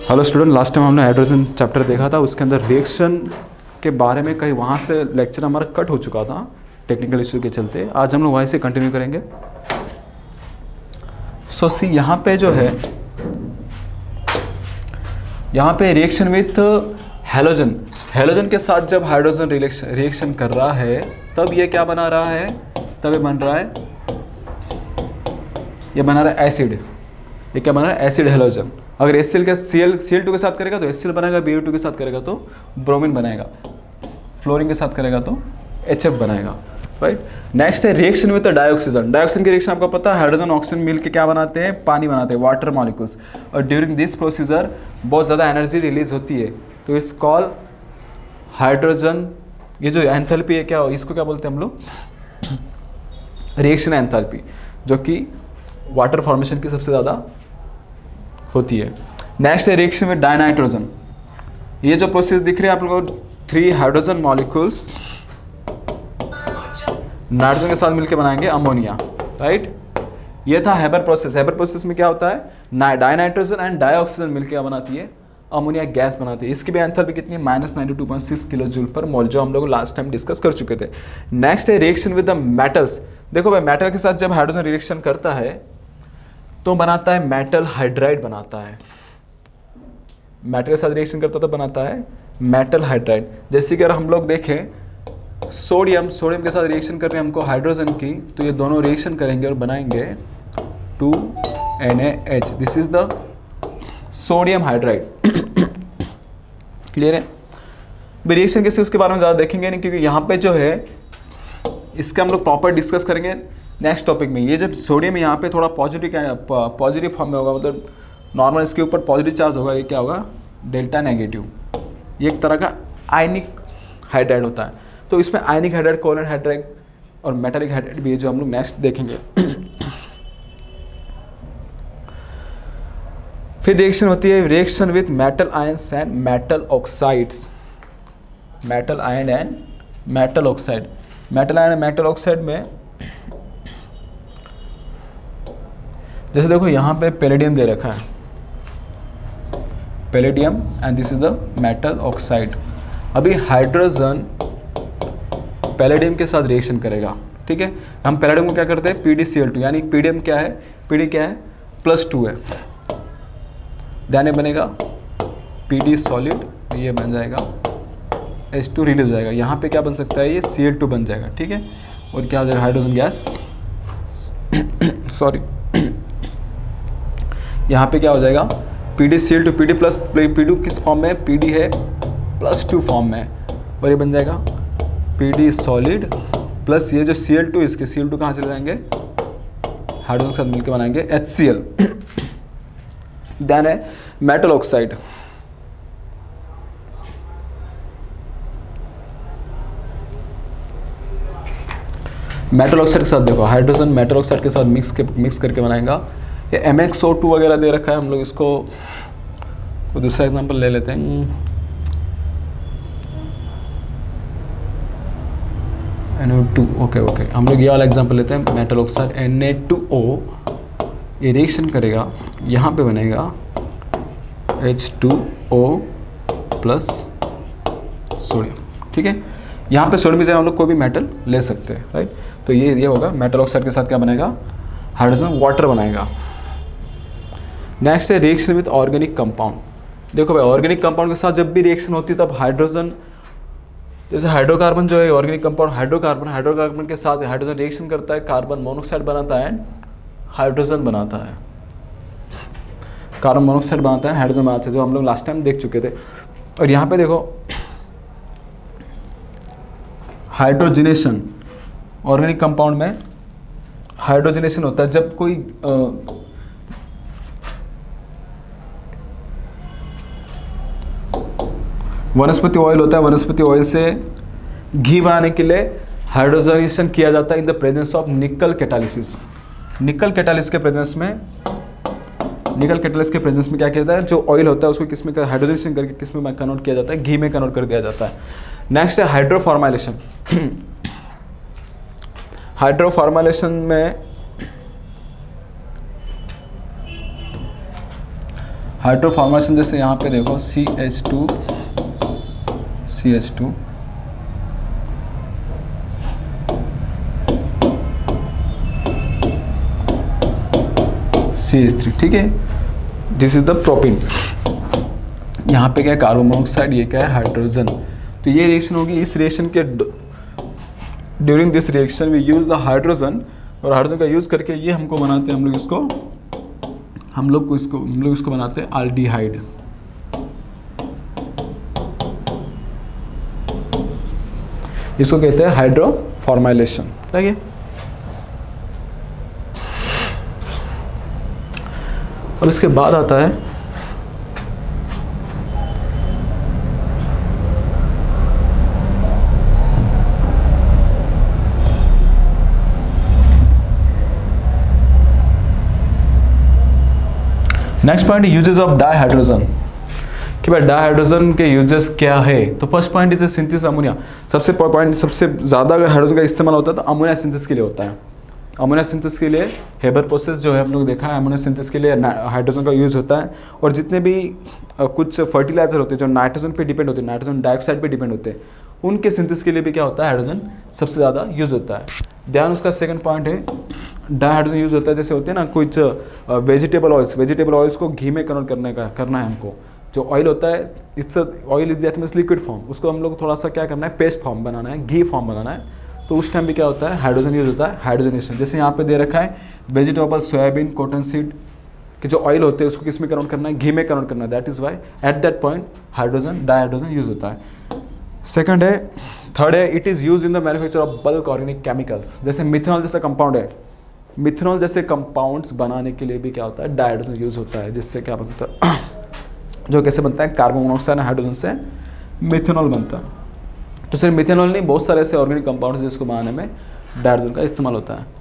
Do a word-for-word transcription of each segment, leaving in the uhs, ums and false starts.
Hello student, last time हमने hydrogen chapter देखा था, उसके अंदर रिएक्शन के बारे में कहीं वहाँ से लेक्चर हमारा कट हो चुका था टेक्निकल इशू के चलते। आज हम लोग वहीं से कंटिन्यू करेंगे। सो सी यहाँ पे जो है, यहाँ पे रिएक्शन विथ हेलोजन, हेलोजन के साथ जब हाइड्रोजन रिएक्शन कर रहा है तब ये क्या बना रहा है, तब ये बन रहा है, ये बना रहा है एसिड। ये क्या बना रहा है, एसिड हेलोजन। अगर एच सी एल के C L C L two के साथ करेगा तो एच सी एल बनाएगा, बी ओ टू के साथ करेगा तो ब्रोमीन बनाएगा, फ्लोरीन के साथ करेगा तो एच एफ बनाएगा, राइट। नेक्स्ट है रिएक्शन विद डाइऑक्सीजन। डाइऑक्सीजन की रिएक्शन आपको पता है, हाइड्रोजन ऑक्सीजन मिल के क्या बनाते हैं, पानी बनाते हैं, वाटर मॉलिक्यूल्स। और ड्यूरिंग दिस प्रोसीजर बहुत ज़्यादा एनर्जी रिलीज होती है, तो इट्स कॉल हाइड्रोजन। ये जो एंथैल्पी है, क्या इसको क्या बोलते हैं हम लोग, रिएक्शन एंथैल्पी, जो कि वाटर फॉर्मेशन की सबसे ज़्यादा होती है। नेक्स्ट है रिएक्शन विद डाइनाइट्रोजन। ये जो प्रोसेस दिख रही है आप लोगों को, थ्री हाइड्रोजन मॉलिक्यूल्स नाइट्रोजन के साथ मिलकर बनाएंगे अमोनिया, राइट। ये था हेबर प्रोसेस। हेबर प्रोसेस में क्या होता है, डाइनाइट्रोजन एंड डाइऑक्सीजन मिलकर बनाती है अमोनिया गैस बनाती है। इसकी भी एंथैल्पी कितनी है, minus ninety two point six kilo joule per mole, जो हम लोग लास्ट टाइम डिस्कस कर चुके थे। नेक्स्ट है रिएक्शन विद द मेटल्स। देखो भाई, मेटल के साथ जब हाइड्रोजन रिएक्शन करता है तो बनाता है मेटल हाइड्राइड बनाता है। मेटल के साथ रिएक्शन करता तो बनाता है मेटल हाइड्राइड। जैसे कि अगर हम लोग देखें सोडियम, सोडियम के साथ रिएक्शन कर रहे हैं हमको हाइड्रोजन की, तो ये दोनों रिएक्शन करेंगे और बनाएंगे two N A H. This is the sodium hydride. Clear है। रिएक्शन कैसे, उसके बारे में ज़्यादा देखेंगे नहीं, क्योंकि यहाँ पे जो है इसका हम लोग प्रॉपर डिस्कस करेंगे नेक्स्ट टॉपिक में। ये जब सोडियम यहाँ पे थोड़ा पॉजिटिव पॉजिटिव फॉर्म में होगा, मतलब नॉर्मल इसके ऊपर पॉजिटिव चार्ज होगा, ये क्या होगा, डेल्टा नेगेटिव। ये एक तरह का आयनिक हाइड्राइड होता है। तो इसमें आयनिक हाइड्राइड, कोवलेंट हाइड्राइड और मेटालिक हाइड्राइड भी है, जो हम लोग नेक्स्ट देखेंगे। फिर रिएक्शन होती है reaction with metal ions and metal oxides. Metal ion and metal oxide. Metal ion and metal oxide में जैसे देखो यहाँ पे पैलेडियम दे रखा है, palladium, and this is the metal oxide. अभी हाइड्रोजन पैलेडियम के साथ रिएक्शन करेगा, ठीक है। हम पैलेडियम को क्या करते हैं, P D C L two, यानी पीडियम क्या है, पीडी क्या है, प्लस टू है, ध्यान बनेगा पी डी सॉलिड, ये बन जाएगा एच टू रिलीज हो जाएगा। यहाँ पे क्या बन सकता है, ये सी एल टू बन जाएगा, ठीक है। और क्या हो जाएगा, हाइड्रोजन गैस, सॉरी, यहाँ पे क्या हो जाएगा, P D C L two, P D plus, P two किस फॉर्म में, पी डी है प्लस टू फॉर्म में, और ये बन जाएगा पी डी सॉलिड प्लस ये जो सी एल टू, इसके सी एल टू कहाँ चले जाएंगे, हाइड्रोजन के साथ मिलकर बनाएंगे एच सी एल। देन है मेटल ऑक्साइड। मेटल ऑक्साइड के साथ देखो, हाइड्रोजन मेटल ऑक्साइड के साथ मिक्स के मिक्स करके बनाएगा। ये एम एक्स ओ टू वगैरह दे रखा है, हम लोग इसको कोई दूसरा एग्जांपल ले लेते हैं। N O two, okay okay, हम लोग ये वाला एग्जांपल लेते हैं, metal oxide N A two O, ये रिएक्शन करेगा, यहाँ पे बनेगा H two O plus sodium, ठीक है। यहाँ पे सोडियम की जगह हम लोग कोई भी मेटल ले सकते हैं, राइट। तो ये ये होगा, मेटल ऑक्साइड के साथ क्या बनेगा, हाइड्रोजन वाटर बनाएगा। नेक्स्ट है रिएक्शन विथ ऑर्गेनिक कंपाउंड। देखो भाई, ऑर्गेनिक कंपाउंड के साथ जब भी रिएक्शन होती है तब हाइड्रोजन, जैसे हाइड्रोकार्बन जो है ऑर्गेनिक कंपाउंड, हाइड्रोकार्बन, हाइड्रोकार्बन के साथ हाइड्रोजन रिएक्शन करता है, कार्बन मोनोऑक्साइड बनाता है, हाइड्रोजन बनाता है, कार्बन मोनोऑक्साइड बनाता है, हाइड्रोजन बनाता है, जो हम लोग लास्ट टाइम देख चुके थे। और यहाँ पे देखो हाइड्रोजनेशन, ऑर्गेनिक कंपाउंड में हाइड्रोजनेशन होता है जब कोई आ, वनस्पति ऑयल होता है, वनस्पति ऑयल से घी बनाने के लिए हाइड्रोजनेशन किया जाता है in the presence of nickel catalysis. Nickel catalyst के प्रेजेंस में, निकल कैटालिस के प्रेजेंस में क्या किया जाता है, जो ऑयल होता है उसको किस में हाइड्रोजनेशन करके किस में कन्वर्ट किया जाता है, घी में कन्वर्ट कर दिया जाता है। नेक्स्ट है हाइड्रोफॉर्माइलेशन। हाइड्रोफॉर्माइलेशन में हाइड्रो फॉर्मेशन जैसे यहाँ पे देखो C H two C H two C H three, ठीक है, दिस इज द प्रोपिन। यहाँ पे क्या है कार्बन मोनोऑक्साइड, ये क्या है हाइड्रोजन। तो ये रिएक्शन होगी, इस रिएक्शन के during this reaction we use the hydrogen, और हाइड्रोजन का यूज करके ये हमको बनाते हैं हम लोग इसको हम लोग को इसको हम लोग इसको बनाते हैं एल्डिहाइड। इसको कहते हैं हाइड्रोफॉर्माइलेशन, ठीक है। और इसके बाद आता है next point, uses of dihydrogen, कि भाई डाइहाइड्रोजन के यूजेस क्या है। तो first point is synthesis ammonia. सबसे पॉइंट सबसे ज़्यादा अगर हाइड्रोजन का इस्तेमाल होता है तो अमोनिया सिंथेसिस के लिए होता है। अमोनिया सिंथेसिस के लिए हेबर प्रोसेस जो है हम लोग देखा है, अमोनिया सिंथेसिस के लिए हाइड्रोजन का यूज़ होता है। और जितने भी कुछ फर्टिलाइजर होते हैं जो नाइट्रोजन पे डिपेंड होते हैं, नाइट्रोजन डाइऑक्साइड पे डिपेंड होते हैं, उनके सिंथेसिस के लिए भी क्या होता है हाइड्रोजन सबसे ज़्यादा यूज़ होता है। ध्यान उसका सेकंड पॉइंट है डाइहाइड्रोजन यूज़ होता है, जैसे होते हैं ना कुछ वेजिटेबल ऑयल्स, वेजिटेबल ऑयल्स को घी में कन्वर्ट करने का करना है हमको। जो ऑयल होता है it's oil is that means liquid form, उसको हम लोग थोड़ा सा क्या करना है पेस्ट फॉर्म बनाना है, घी फॉर्म बनाना है। तो उस टाइम भी क्या होता है हाइड्रोजन यूज़ होता है, हाइड्रोजनेशन। जैसे यहाँ पे दे रखा है वेजिटेबल सोयाबीन कॉटन सीड के जो ऑयल होते हैं उसको किस में कन्वर्ट करना है, घी में कन्वर्ट करना है। That is why at that point hydrogen dihydrogen use होता है। सेकंड है थर्ड है it is use in the manufacture of bulk organic chemicals. जैसे मिथेनॉल जैसा कंपाउंड है, मिथेनॉल जैसे कंपाउंड्स बनाने के लिए भी क्या होता है डाइहाइड्रोजन यूज़ होता है, जिससे क्या बनता है जो कैसे बनता है कार्बन मोनोऑक्साइड हाइड्रोजन से मिथेनॉल बनता है। तो सिर्फ मिथेनॉल नहीं, बहुत सारे ऐसे ऑर्गेनिक कंपाउंड्स जिसको बनाने में डाइहाइड्रोजन का इस्तेमाल होता है।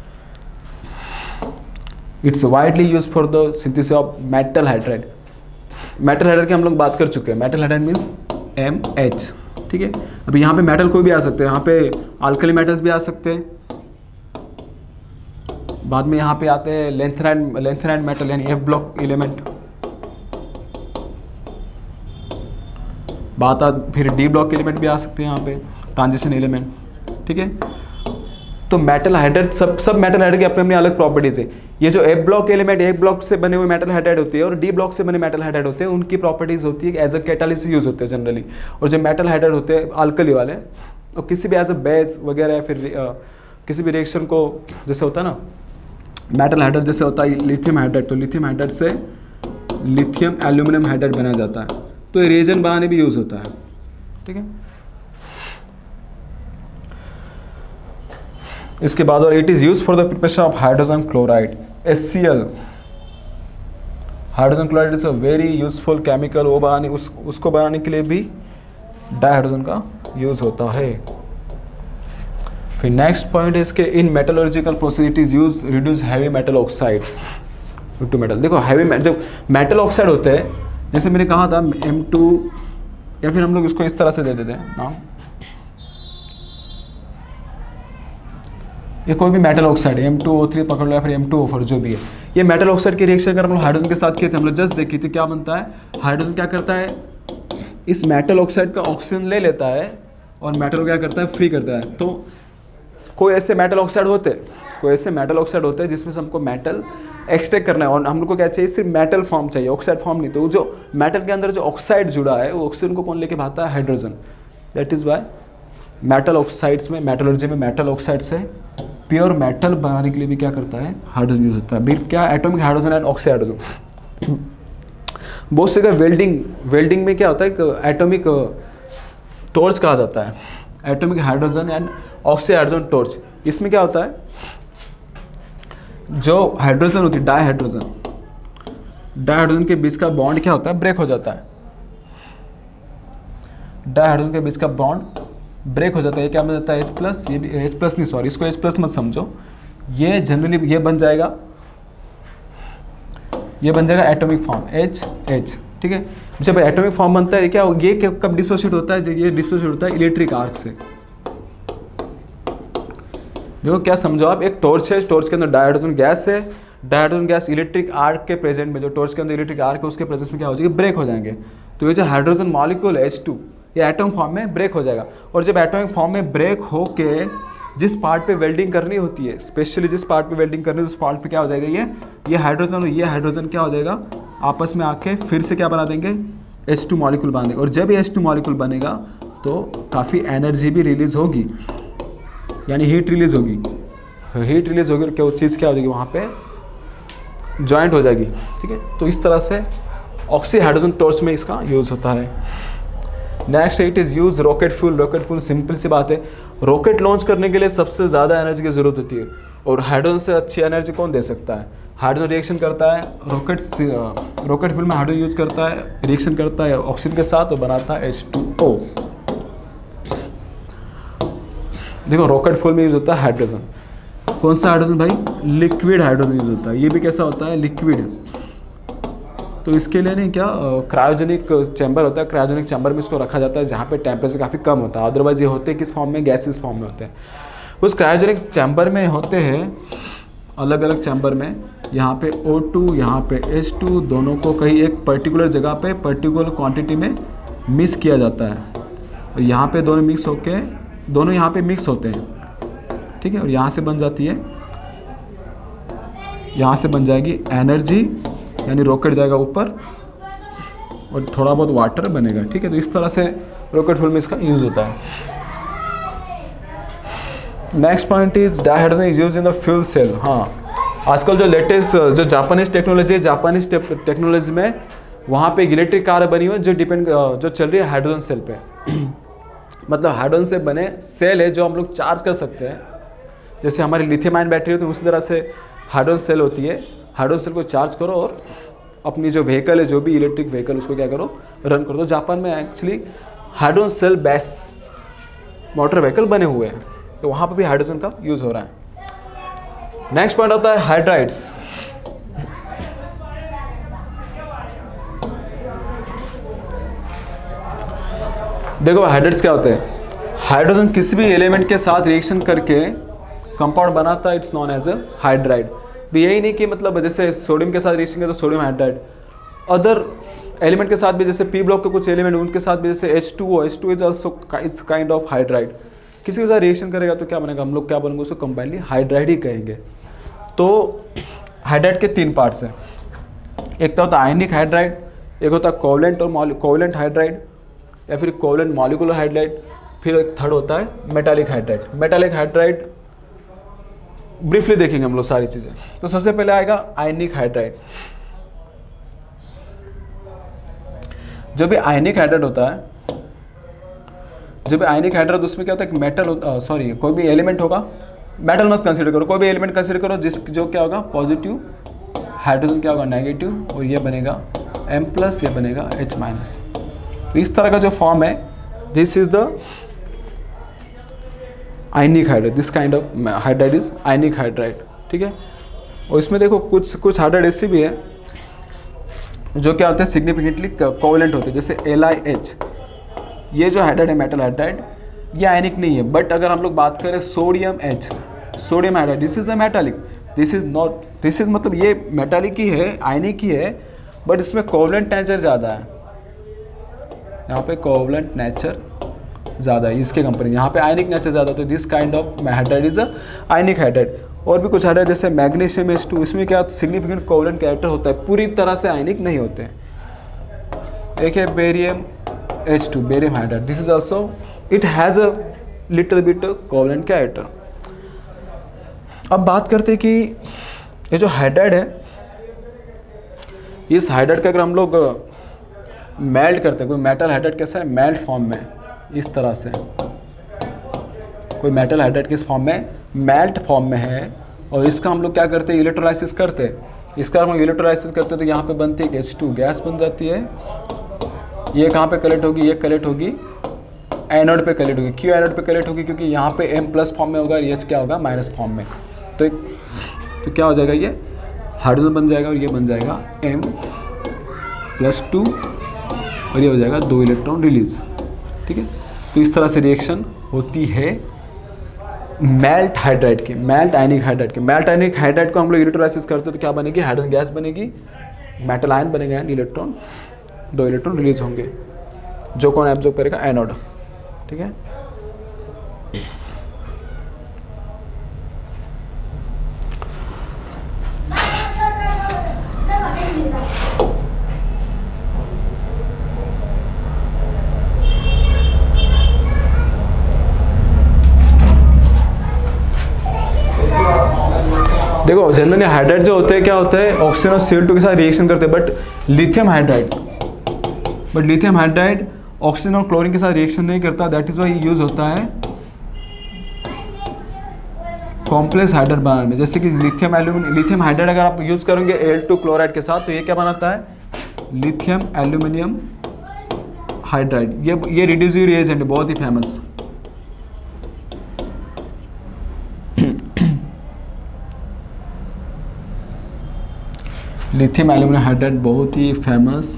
It's widely use for the synthesis of metal hydride. Metal hydride की हम लोग बात कर चुके हैं। Metal hydride means M H, ठीक है। अभी यहाँ पे मेटल कोई भी आ सकते हैं, यहाँ पे अल्कली मेटल्स भी आ सकते हैं। बाद में यहाँ पे आते हैं लेंथेनाइड लेंथेनाइड मेटल यानी एफ ब्लॉक एलिमेंट। बात आ फिर डी ब्लॉक एलिमेंट भी आ सकते हैं यहाँ पे, ट्रांजिशन एलिमेंट, ठीक है। तो मेटल हाइड्राइड सब सब मेटल हाइड्राइड की अपनी अपनी अलग प्रॉपर्टीज है। ये जो एफ ब्लॉक एलिमेंट एक ब्लॉक से बने हुए मेटल हाइड्राइड होती है और डी ब्लॉक से बने मेटल हाइड्राइड होते हैं, उनकी प्रॉपर्टीज होती है कि एज अ कैटालिस्ट यूज होते हैं जनरली। और जो मेटल हाइड्राइड होते हैं अल्कली वाले, और किसी भी एज अ बेस वगैरह या फिर आ, किसी भी रिएक्शन को जैसे होता है ना मेटल हाइड्राइड जैसे होता है लिथियम हाइड्राइड, तो लिथियम हाइड्राइड से लिथियम एल्यूमिनियम हाइड्राइड बनाया जाता है। तो ये रिएजेंट बनाने भी यूज होता है, ठीक है। इसके बाद और it is use for the preparation of hydrogen chloride H C L. Hydrogen chloride is a very useful chemical. वो बनाने उस उसको बनाने के लिए भी डाइहाइड्रोजन का यूज होता है। फिर नेक्स्ट पॉइंट है इसके in metallurgical process it is use reduce heavy metal oxide to metal. देखो हैवी जब मेटल ऑक्साइड होते हैं, जैसे मैंने कहा था एम टू, या फिर हम लोग इसको इस तरह से दे देते हैं नाम, ये कोई भी मेटल ऑक्साइड है एम टू ओ थ्री पकड़ लो या फिर एम टू ओ फोर जो भी है, ये मेटल ऑक्साइड की रिएक्शन अगर हम लोग हाइड्रोजन के साथ किए थे, हम लोग जस्ट देखी थी क्या बनता है। हाइड्रोजन क्या करता है इस मेटल ऑक्साइड का ऑक्सीजन ले लेता है और मेटल क्या करता है फ्री करता है। तो कोई ऐसे मेटल ऑक्साइड होते कोई ऐसे मेटल ऑक्साइड होते हैं जिसमें से हमको मेटल एक्सट्रैक्ट करना है और हम लोग को क्या चाहिए सिर्फ मेटल फॉर्म चाहिए, ऑक्साइड फॉर्म नहीं। तो जो मेटल के अंदर जो ऑक्साइड जुड़ा है वो ऑक्सीजन को कौन लेके भागता है hydrogen. That is why metal oxides में मेटलर्जी में मेटल ऑक्साइड से प्योर मेटल बनाने के लिए भी क्या करता है हाइड्रोजन यूज होता है। फिर क्या atomic hydrogen and oxy hydrogen. बहुत से वेल्डिंग वेल्डिंग में क्या होता है एटॉमिक टॉर्च कहा जाता है, atomic hydrogen and oxy hydrogen torch. इसमें क्या होता है जो हाइड्रोजन होती है डाइहाइड्रोजन डाइहाइड्रोजन के बीच का बॉन्ड क्या होता है ब्रेक हो जाता है। डाइहाइड्रोजन के बीच का बॉन्ड ब्रेक हो जाता है। ये क्या बन जाता है एच प्लस, ये भी एच प्लस नहीं सॉरी इसको एच प्लस मत समझो, ये जनरली ये बन जाएगा ये बन जाएगा एटॉमिक फॉर्म एच एच, ठीक है। जब एटॉमिक फॉर्म बनता है क्या ये कब डिसोशिएट होता है, ये डिसोशिएट होता है इलेक्ट्रिक आर्क से। देखो क्या समझो आप, एक टॉर्च है, टॉर्च के अंदर डाइहाइड्रोजन गैस है, डायहाइड्रोजन गैस इलेक्ट्रिक आर्क के प्रेजेंट में, जो टॉर्च के अंदर इलेक्ट्रिक आर्क है उसके प्रेजेंस में क्या हो जाएगी, ब्रेक हो जाएंगे। तो ये जो हाइड्रोजन मॉलिक्यूल है एच टू, ये एटॉमिक फॉर्म में ब्रेक हो जाएगा। और जब एटॉमिक फॉर्म में ब्रेक होके जिस पार्ट पे वेल्डिंग करनी होती है, स्पेशली जिस पार्ट पे वेल्डिंग करनी है उस पार्ट पे क्या हो जाएगा, ये ये हाइड्रोजन और ये हाइड्रोजन क्या हो जाएगा, आपस में आके फिर से क्या बना देंगे, एच टू मॉलिक्यूल बना देंगे। और जब ये एच टू मॉलिक्यूल बनेगा तो काफ़ी एनर्जी भी रिलीज होगी, यानी हीट रिलीज होगी। हीट रिलीज होगी और क्या चीज़ क्या हो जाएगी, वहाँ पे जॉइंट हो जाएगी। ठीक है, तो इस तरह से ऑक्सी हाइड्रोजन टॉर्च में इसका यूज़ होता है। Next it is use rocket fuel. Rocket fuel simple सी बात है, रॉकेट लॉन्च करने के लिए सबसे ज़्यादा एनर्जी की ज़रूरत होती है, और हाइड्रोजन से अच्छी एनर्जी कौन दे सकता है, हाइड्रोजन रिएक्शन करता है, रॉकेट रॉकेट फ्यूल में हाइड्रोजन यूज करता है, रिएक्शन करता है ऑक्सीजन के साथ और बनाता है एच टू ओ। देखो रॉकेट फ्यूल में यूज होता है हाइड्रोजन, कौन सा हाइड्रोजन भाई, लिक्विड हाइड्रोजन यूज होता है। ये भी कैसा होता है, लिक्विड। तो इसके लिए नहीं क्या क्रायोजेनिक चैम्बर होता है, क्रायोजेनिक चैम्बर में इसको रखा जाता है जहाँ पे टेम्परेचर काफ़ी कम होता है। अदरवाइज ये होते हैं किस फॉर्म में, गैसेस फॉर्म में होते हैं। उस क्रायोजेनिक चैम्बर में होते हैं अलग अलग चैम्बर में, यहाँ पे ओ टू, यहाँ पे एच टू, दोनों को कहीं एक पर्टिकुलर जगह पे पर्टिकुलर क्वांटिटी में मिक्स किया जाता है। और यहाँ पे दोनों मिक्स होके दोनों यहाँ पे मिक्स होते हैं। ठीक है, और यहाँ से बन जाती है, यहाँ से बन जाएगी एनर्जी, यानी रॉकेट जाएगा ऊपर और थोड़ा बहुत वाटर बनेगा। ठीक है, तो इस तरह से रॉकेट फ्यूल में इसका यूज होता है। Next point is dihydrogen is use in the fuel cell. हाँ, आजकल जो लेटेस्ट जो जापानीज टेक्नोलॉजी है, जापानीज टेक्नोलॉजी में वहाँ पे इलेक्ट्रिक कार बनी हुई है जो डिपेंड जो चल रही है हाइड्रोजन सेल पे। मतलब हाइड्रोजन से बने सेल है जो हम लोग चार्ज कर सकते हैं, जैसे हमारी लिथियम आयन बैटरी होती है उसी तरह से हाइड्रोजन सेल होती है। हाइड्रोजन सेल को चार्ज करो और अपनी जो व्हीकल है, जो भी इलेक्ट्रिक व्हीकल, उसको क्या करो, रन करो। तो जापान में actually hydrogen cell base motor vehicle बने हुए हैं, तो वहाँ पर भी हाइड्रोजन का यूज़ हो रहा है। नेक्स्ट पॉइंट आता है हाइड्राइड्स। देखो हाइड्राइड्स क्या होते हैं, हाइड्रोजन किसी भी एलिमेंट के साथ रिएक्शन करके कंपाउंड बनाता है, it's known as a hydride. भी यही नहीं कि मतलब जैसे सोडियम के साथ रिएक्शन करे तो सोडियम हाइड्राइड, अदर एलिमेंट के साथ भी, जैसे पी ब्लॉक के कुछ एलिमेंट उनके साथ भी, जैसे H two O, H two is also is kind of hydride. किसी के साथ रिएक्शन करेगा तो क्या बनेगा, हम लोग क्या बोलेंगे उसको, कंबाइनली हाइड्राइड ही कहेंगे। तो हाइड्राइड के तीन पार्ट्स हैं, एक तो होता है आयनिक हाइड्राइड, एक होता है कोवलेंट और कोवलेंट हाइड्राइड या फिर कोवलेंट मॉलिक्यूलर हाइड्राइड, फिर एक थर्ड होता है metallic hydride. Metallic hydride briefly देखेंगे हम लोग सारी चीज़ें। तो सबसे पहले आएगा आयनिक हाइड्राइड। जब भी आयनिक हाइड्राइड होता है, जब भी आयनिक हाइड्राइड उसमें क्या होता है, मेटल, सॉरी कोई भी एलिमेंट होगा, मेटल मत कंसीडर करो, कोई भी एलिमेंट कंसीडर करो जिस जो क्या होगा पॉजिटिव, हाइड्रोजन क्या होगा नेगेटिव, और ये बनेगा एम प्लस, ये बनेगा एच माइनस। तो इस तरह का जो फॉर्म है, this is the ionic hydride, this kind of hydride is ionic hydride. ठीक है, और इसमें देखो कुछ कुछ हाइड्राइड ऐसे भी है जो क्या होते हैं सिग्निफिकेंटली कोवलेंट होते हैं, जैसे एल आई एच, ये जो हाइड्राइड है मेटल हाइड्राइड, ये आयनिक नहीं है। बट अगर हम लोग बात करें sodium H, sodium hydride, this is a metallic, this is not, this is मतलब ये मेटालिक ही है, आयनिक ही है, बट इसमें कोवलेंट नेचर ज़्यादा है, यहाँ पे कोवलेंट नेचर ज़्यादा है इसके कंपेरिजन, यहाँ पे आयनिक नेचर ज़्यादा। तो this kind of hydride is a ionic hydride. और भी कुछ हाइड्राइड जैसे मैग्नीशियम एच टू, इसमें क्या सिग्निफिकेंट कोवलेंट कैरेक्टर होता है, पूरी तरह से आयनिक नहीं होते हैं। एक है barium H two, barium hydride, this is also it has a little bit covalent character. अब बात करते हैं कि ये जो हाइड्राइड है, इस हाइड्राइड का अगर हम लोग मेल्ट करते हैं, कोई मेटल हाइड्राइड कैसा है, मेल्ट फॉर्म में, इस तरह से कोई मेटल हाइड्राइड किस फॉर्म में, मेल्ट फॉर्म में है, और इसका हम लोग क्या करते हैं, इलेक्ट्रोलाइसिस करते हैं। इसका हम इलेक्ट्रोलाइसिस करते हैं तो यहाँ पे बनती है एच टू गैस बन जाती है। ये कहाँ पे कलेक्ट होगी, ये कलेक्ट होगी एनोड पे कलेक्ट होगी। क्यों एनोड पे कलेक्ट होगी, क्योंकि यहाँ पे एम प्लस फॉर्म में होगा और एच क्या होगा, माइनस फॉर्म में। तो एक तो क्या हो जाएगा, ये हाइड्रोजन बन जाएगा और ये बन जाएगा एम प्लस टू, और ये हो जाएगा दो इलेक्ट्रॉन रिलीज। ठीक है, तो इस तरह से रिएक्शन होती है मेल्ट हाइड्राइड की, मेल्ट आयनिक हाइड्राइड की। मेल्ट आयनिक हाइड्राइड को हम लोग इलेक्ट्रोलाइसिस करते हैं तो क्या बनेगी, हाइड्रोजन गैस बनेगी, मेटल आयन बनेगा, इलेक्ट्रॉन, दो इलेक्ट्रॉन रिलीज होंगे, जो कौन एब्जॉर्ब करेगा, एनोड। ठीक है, देखो जनरली हाइड्राइड जो होते हैं क्या होता है, ऑक्सीजन और सी एल टू के साथ रिएक्शन करते हैं, but lithium hydride but lithium hydride oxygen और क्लोरीन के साथ रिएक्शन नहीं करता। दैट इज वाई यूज होता है कॉम्प्लेक्स हाइड्राइड बनाने में। जैसे कि लिथियम एल्यूमिनियम, लिथियम हाइड्राइड अगर आप यूज करोगे एल टू क्लोराइड के साथ तो ये क्या बनाता है, लिथियम एल्यूमिनियम हाइड्राइड। ये ये रिड्यूसिव रिएजेंट है, बहुत ही फेमस। लिथियम एल्यूमिनियम हाइड्राइड बहुत ही फेमस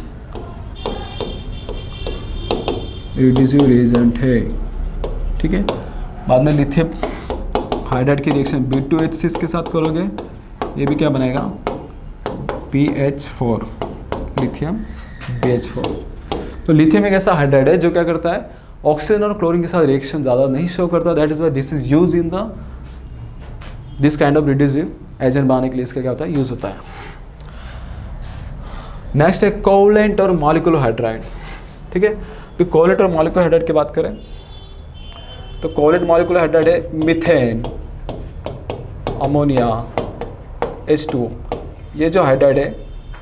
रिड्यूसिव रिएजेंट है। ठीक है, बाद में लिथियम हाइड्राइड की reaction B two H six के साथ करोगे, ये भी क्या बनेगा, P H four, lithium B H four. तो लिथियम एक ऐसा हाइड्राइड है जो क्या करता है, ऑक्सीजन और क्लोरीन के साथ रिएक्शन ज़्यादा नहीं शो करता। That is why this is use in the this kind of reducive agent बनाने के लिए इसका क्या होता है, यूज होता है। नेक्स्ट है कोवलेंट और मॉलिक्यूलर हाइड्राइड। ठीक है, तो कोवलेंट और मॉलिक्यूलर हाइड्राइड की बात करें तो कोवलेंट मॉलिक्यूलर हाइड्राइड है मीथेन, अमोनिया, एच टू। ये जो हाइड्राइड है,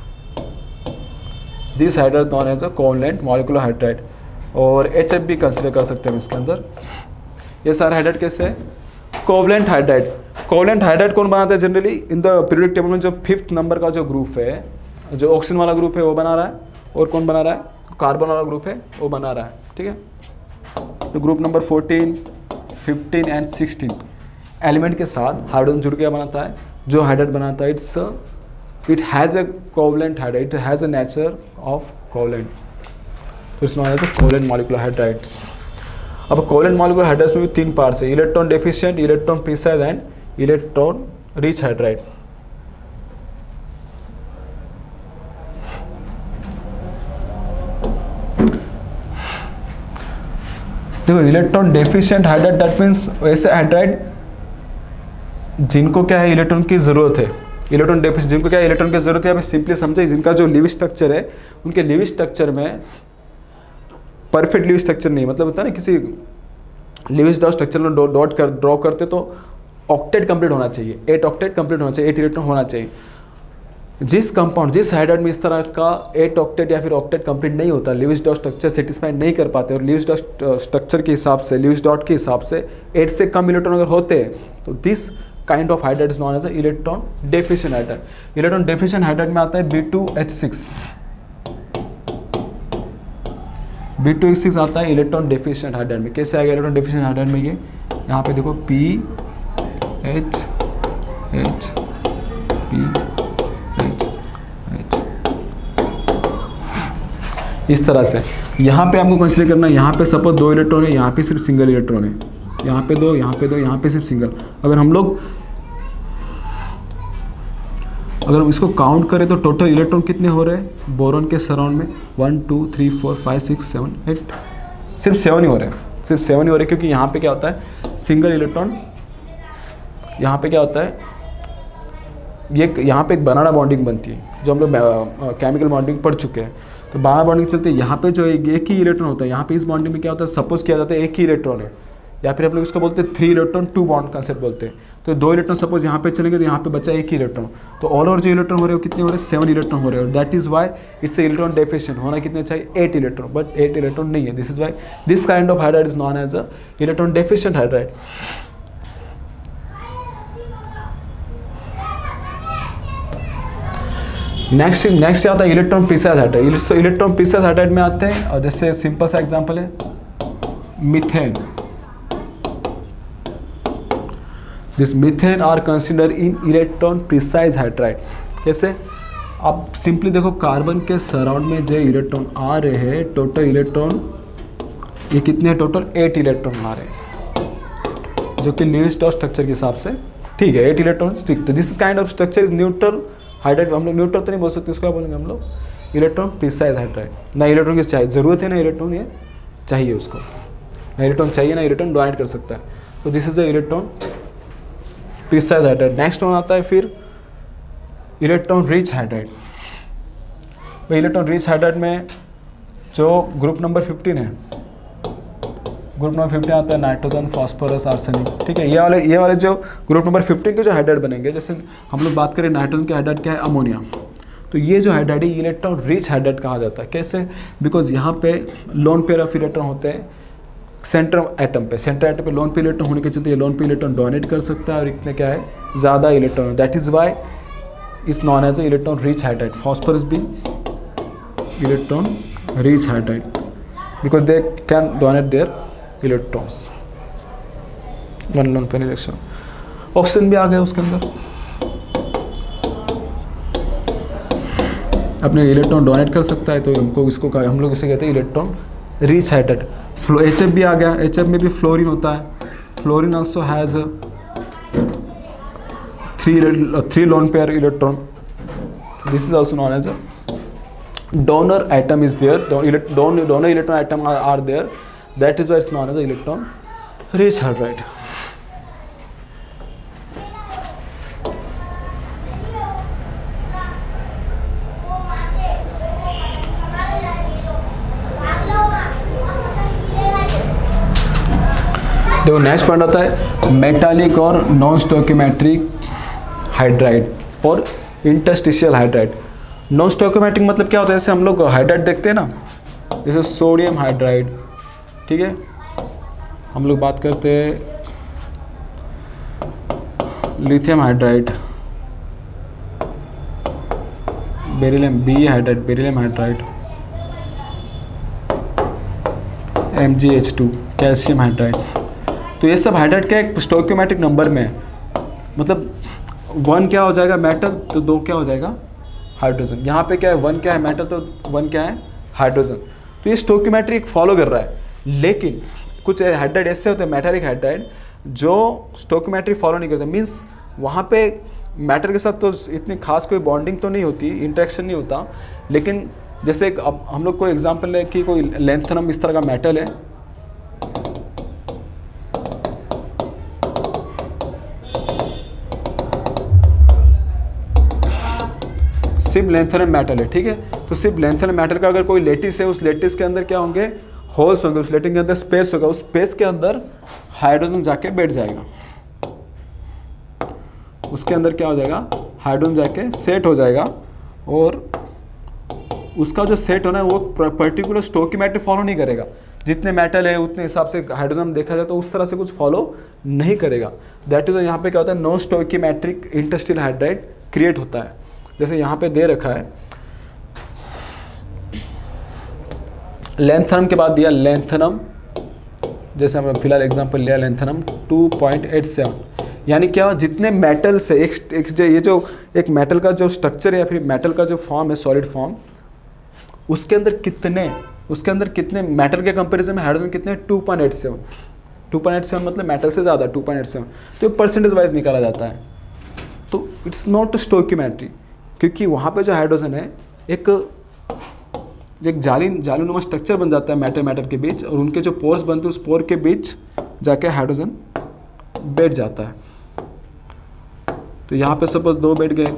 this hydride known as a covalent molecular hydride, और एच एफ भी कंसिडर कर सकते हैं इसके अंदर। ये सारे हाइड्राइड कैसे है, कोवलेंट हाइड्राइड। कोवलेंट हाइड्राइड कौन बनाता है generally, in the periodic table में जो फिफ्थ नंबर का जो ग्रुप है, जो ऑक्सीजन वाला ग्रुप है वो बना रहा है, और कौन बना रहा है, कार्बन वाला ग्रुप है वो बना रहा है। ठीक है, तो group number fourteen, fifteen and sixteen element के साथ हाइड्रोजन जुड़ के बनाता है। जो हाइड्राइड बनाता है, it's it has a covalent hydride, it has a nature of covalent, तो it's known as a covalent molecular hydrides. अब कोवलेंट मॉलिक्यूलर हाइड्राइड्स में भी तीन पार्ट्स है, electron deficient, electron precise and electron rich hydride. देखो electron deficient hydride that means ऐसे hydride जिनको क्या है, इलेक्ट्रॉन की ज़रूरत है। इलेक्ट्रॉन डेफिशिएंट जिनको क्या है, इलेक्ट्रॉन की ज़रूरत है। अभी सिंपली समझे, जिनका जो लिविंग स्ट्रक्चर है, उनके लिविंग स्ट्रक्चर में परफेक्ट लिविंग स्ट्रक्चर नहीं, मतलब होता है ना, किसी लिविंग डॉट स्ट्रक्चर में डॉट कर ड्रॉ करते तो ऑक्टेट कंप्लीट होना चाहिए, एट ऑक्टेट कंप्लीट होना चाहिए, एट इलेक्ट्रॉन होना चाहिए। जिस कंपाउंड, जिस हाइड्राइड में इस तरह का एट ऑक्टेट या फिर ऑक्टेट कंप्लीट नहीं होता, लिविंग डॉट स्ट्रक्चर सेटिस्फाई नहीं कर पाते, और लिविंग डॉट स्ट्रक्चर के हिसाब से, लिविंग डॉट के हिसाब से एट से कम इलेक्ट्रॉन अगर होते हैं, तो this kind of hydride is known as a electron deficient hydride. Electron deficient hydride में आता है B two H six, B two H six आता है इलेक्ट्रॉन डेफिशिएंट हाइड्राइड में। कैसे आएगा इलेक्ट्रॉन डेफिशिएंट हाइड्राइड में, ये यहाँ पे देखो P H H P H H, इस तरह से। यहाँ पे आपको कंसीडर करना है, यहाँ पे सपोज दो इलेक्ट्रॉन है, यहाँ पे सिर्फ सिंगल इलेक्ट्रॉन है, यहाँ पे दो, यहाँ पे दो, यहाँ पे सिर्फ सिंगल। अगर हम लोग अगर हम इसको काउंट करें तो टोटल इलेक्ट्रॉन कितने हो रहे हैं बोरॉन के सराउंड में, one two three four five six seven eight, सिर्फ सेवन ही हो रहे हैं, सिर्फ सेवन ही हो रहे हैं। क्योंकि यहाँ पे क्या होता है, सिंगल इलेक्ट्रॉन, यहाँ पे क्या होता है, ये यहाँ पे एक बनाना बॉन्डिंग बनती है, जो हम लोग केमिकल बॉन्डिंग पढ़ चुके हैं। तो बनाना बॉन्डिंग चलती है, यहाँ पे जो एक ही इलेक्ट्रॉन होता है, यहाँ पे इस बॉन्डिंग में क्या होता है, सपोज किया जाता है एक ही इलेक्ट्रॉन है, या फिर हम लोग इसको बोलते हैं three electron two bond concept बोलते हैं। तो दो इलेक्ट्रॉन सपोज यहाँ पे चलेंगे तो यहाँ पे बचा एक ही इलेक्ट्रॉन, तो ऑल ओवर जो इलेक्ट्रॉन हो रहे हो कितने हो रहे हैं, सेवन इलेक्ट्रॉन हो रहे हैं। और दैट इज वाई इससे इलेक्ट्रॉन डेफिशिएंट होना कितने चाहिए, eight electron, but eight electron नहीं है। This is why this kind of hydride is known as a electron deficient hydride. Next next आता है electron precise hydride. Electron precise hydride में आते हैं, और जैसे सिंपल सा एग्जांपल है methane. This methane are consider in electron precise hydride. कैसे, आप सिंपली देखो कार्बन के सराउंड में जो इलेक्ट्रॉन आ रहे हैं, टोटल इलेक्ट्रॉन ये कितने, टोटल एट इलेक्ट्रॉन आ रहे हैं। जो कि लीविस डॉट स्ट्रक्चर के हिसाब से ठीक है, एट इलेक्ट्रॉन्स ठीक। तो this is kind of structure is neutral hydride, हम लोग न्यूट्रल तो नहीं बोल सकते, उसको क्या बोलेंगे हम लोग, इलेक्ट्रॉन प्रिसाइज हाइड्राइड। ना इलेक्ट्रॉन की चाहिए ज़रूरत है, ना इलेक्ट्रॉन ये चाहिए उसको, ना इलेक्ट्रॉन चाहिए ना इलेक्ट्रॉन डोनेट कर सकता है। तो this is the electron precise hydride. Next one आता है फिर इलेक्ट्रॉन रिच हाइड्राइड। भाई इलेक्ट्रॉन रिच हाइड्राइड में जो ग्रुप नंबर फिफ्टीन है, ग्रुप नंबर फिफ्टीन आता है नाइट्रोजन, फास्फोरस, आर्सेनिक, ठीक है। ये वाले ये वाले जो ग्रुप नंबर फिफ्टीन के जो हाइड्राइड बनेंगे, जैसे हम लोग बात करें नाइट्रोजन के हाइड्राइड क्या है, अमोनिया। तो ये जो हाइड्राइड है इलेक्ट्रॉन रिच हाइड्राइड कहा जाता है। कैसे? बिकॉज यहाँ पे लोन पेयर ऑफ इलेक्ट्रॉन होते हैं सेंटर एटम पे, सेंटर एटम पे लोन पे इलेक्ट्रॉन होने के चलते ये लोन पे इलेक्ट्रॉन डोनेट कर सकता है और इतने क्या है ज़्यादा electron, that is why is known as a electron rich hydride. Phosphorus भी electron rich hydride because they can donate their electrons, one lone pair electron. Oxygen भी आ गया उसके अंदर, अपने इलेक्ट्रॉन डोनेट कर सकता है, तो हमको इसको हम लोग इसे कहते हैं इलेक्ट्रॉन रिच हाइड्राइड। फ्लो एच एफ भी आ गया, एच एफ में भी फ्लोरीन होता है, fluorine also has three three lone pair electron, this is also known as a donor atom is there, donor donor electron atom are, are there, that is why it's known as a electron rich hydride. देखो next point आता है metallic और non stoichiometric hydride और interstitial hydride. Non stoichiometric मतलब क्या होता है, जैसे हम लोग हाइड्राइड देखते हैं ना, जैसे सोडियम हाइड्राइड, ठीक है, हम लोग बात करते हैं lithium hydride, beryllium B hydride, beryllium hydride, M G H two, calcium hydride. तो ये सब हाइड्राइड का एक स्टोइकोमेट्रिक नंबर में है, मतलब वन क्या हो जाएगा मेटल, तो दो क्या हो जाएगा हाइड्रोजन। यहाँ पे क्या है, वन क्या है मेटल, तो वन क्या है हाइड्रोजन। तो ये स्टोइकोमेट्रिक फॉलो कर रहा है, लेकिन कुछ हाइड्राइड ऐसे होते हैं मेटालिक हाइड्राइड जो स्टोइकोमेट्रिक फॉलो नहीं करते, मीन्स वहाँ पे मैटर के साथ तो इतनी खास कोई बॉन्डिंग तो नहीं होती, इंटरेक्शन नहीं होता, लेकिन जैसे एक, अब हम लोग कोई एग्जांपल है कि कोई लैंथनम इस तरह का मेटल है, सिर्फ लैंथनम मेटल है, ठीक है। तो सिर्फ लैंथनम मेटल का अगर कोई लेटिस है, उस लेटिस के अंदर क्या होंगे होल्स होंगे, उस लेटिस के अंदर स्पेस होगा, उस स्पेस के अंदर हाइड्रोजन जाके बैठ जाएगा, उसके अंदर क्या हो जाएगा हाइड्रोजन जाके सेट हो जाएगा, और उसका जो सेट होना है वो पर्टिकुलर स्टोइकोमेट्रिक फॉलो नहीं करेगा, जितने मेटल है उतने हिसाब से हाइड्रोजन देखा जाए तो उस तरह से कुछ फॉलो नहीं करेगा। दैट इज यहाँ पे क्या होता है non stoichiometric interstitial hydride create होता है। जैसे यहाँ पे दे रखा है लैंथनम के बाद दिया लैंथनम, जैसे हम फिलहाल एग्जांपल लिया lanthanum two point eight seven, यानी क्या जितने मेटल से एक, एक जो ये जो एक मेटल का जो स्ट्रक्चर है या फिर मेटल का जो फॉर्म है सॉलिड फॉर्म, उसके अंदर कितने उसके अंदर कितने मेटल के कंपैरिजन में हाइड्रोजन कितने two point eight seven, two point eight seven मतलब मेटल से ज़्यादा टू पॉइंट एट सेवन, तो परसेंटेज वाइज निकाला जाता है। तो इट्स नॉट स्टोइकोमेट्रिक, क्योंकि वहाँ पे जो हाइड्रोजन है एक एक जाली जालीनुमा स्ट्रक्चर बन जाता है मैटर मैटर के बीच, और उनके जो पोर्स बनते हैं उस पोर के बीच जाके हाइड्रोजन बैठ जाता है। तो यहाँ पे सपोज दो बैठ गए,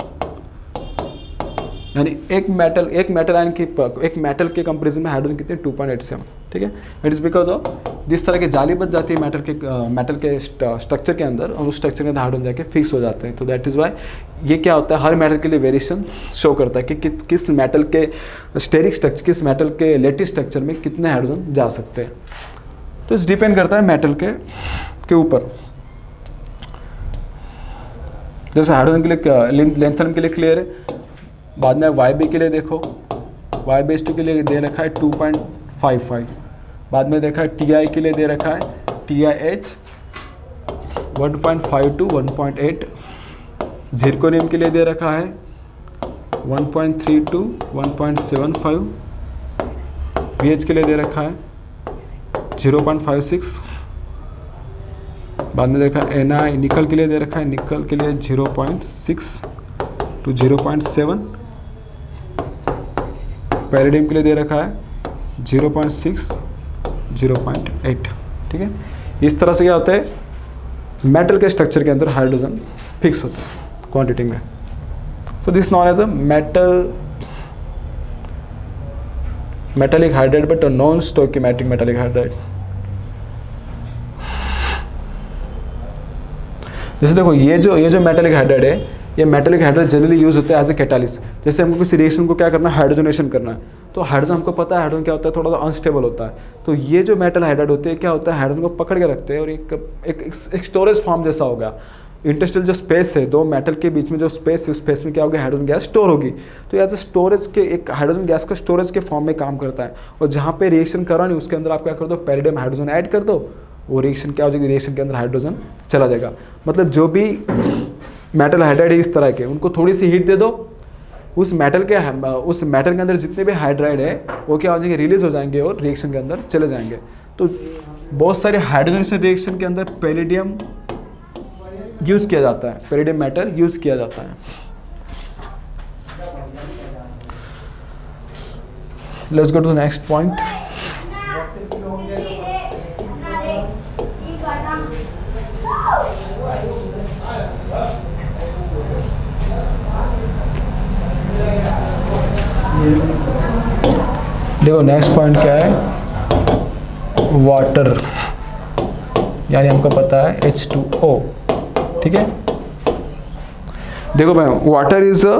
यानी एक मेटल एक मेटल आयन की एक मेटल के कंपैरिजन में हाइड्रोजन कितने टू पॉइंट एट सेवन, ठीक है। इट इज़ बिकॉज ऑफ जिस तरह की जाली बच जाती है मेटल के मेटल के स्ट्रक्चर के अंदर, और उस स्ट्रक्चर के अंदर हाइड्रोजन जाके फिक्स हो जाते हैं। तो दैट इज़ वाई ये क्या होता है हर मेटल के लिए वेरिएशन शो करता है कि कि किस मेटल के स्टेरिक स्ट्रक्चर किस मेटल के लेटिस स्ट्रक्चर में कितने हाइड्रोजन जा सकते हैं। तो इस डिपेंड करता है मेटल के के ऊपर। जैसे हाइड्रोजन के लिए लैंथनम के लिए क्लियर है। बाद में वाई बी के लिए देखो, वाई बी एस टू के लिए दे रखा है टू पॉइंट फाइव फाइव, बाद में देखा है टी आई के लिए दे रखा है T I H one point five two one point eight, zirconium के लिए दे रखा है one point three two one point seven five, V H के लिए दे रखा है ज़ीरो पॉइंट फाइव सिक्स, बाद में देखा एन आई निकल के लिए दे रखा है, निकल के लिए zero point six two zero point seven, palladium के लिए दे रखा है zero point six zero point eight. ठीक है, इस तरह से क्या होता है, मेटल के स्ट्रक्चर के अंदर हाइड्रोजन फिक्स होता है क्वांटिटी में। So this known as a metal metallic hydride but non stoichiometric metallic hydride. जैसे देखो ये जो ये जो मेटालिक हाइड्राइड है, ये मेटालिक हाइड्राइड जनरली यूज होता है एज ए कैटालिस्ट। जैसे हमको किसी रिएक्शन को क्या करना है, हाइड्रोजनेशन करना है, तो हाइड्रोजन हमको पता है हाइड्रोजन क्या होता है, थोड़ा सा अनस्टेबल होता है। तो ये जो मेटल हाइड्राइड होते हैं क्या होता है, हाइड्रोजन को पकड़ के रखते हैं और एक एक, एक स्टोरेज फॉर्म जैसा हो गया। इंटरस्टेल जो स्पेस है, दो मेटल के बीच में जो स्पेस है, उस स्पेस में क्या होगा, हाइड्रोजन गैस स्टोर होगी। तो एज ए स्टोरेज के एक हाइड्रोजन गैस का स्टोरेज के फॉर्म में काम करता है। और जहाँ पे रिएक्शन करा नहीं उसके अंदर आप क्या कर दो, पैलेडियम हाइड्रोजन ऐड कर दो, वो रिएक्शन क्या हो जाएगी, रिएक्शन के अंदर हाइड्रोजन चला जाएगा। मतलब जो भी मेटल हाइड्राइड है इस तरह के, उनको थोड़ी सी हीट दे दो, उस मेटल के उस मेटल के अंदर जितने भी हाइड्राइड है वो क्या हो जाएंगे, रिलीज हो जाएंगे और रिएक्शन के अंदर चले जाएंगे। तो बहुत सारे हाइड्रोजन रिएक्शन के अंदर पैलेडियम यूज किया जाता है, पैलेडियम मेटल यूज किया जाता है। Let's go to the next point. देखो नेक्स्ट पॉइंट क्या है, वाटर, यानी हमको पता है एच टू ओ। ठीक है, देखो भाई water is a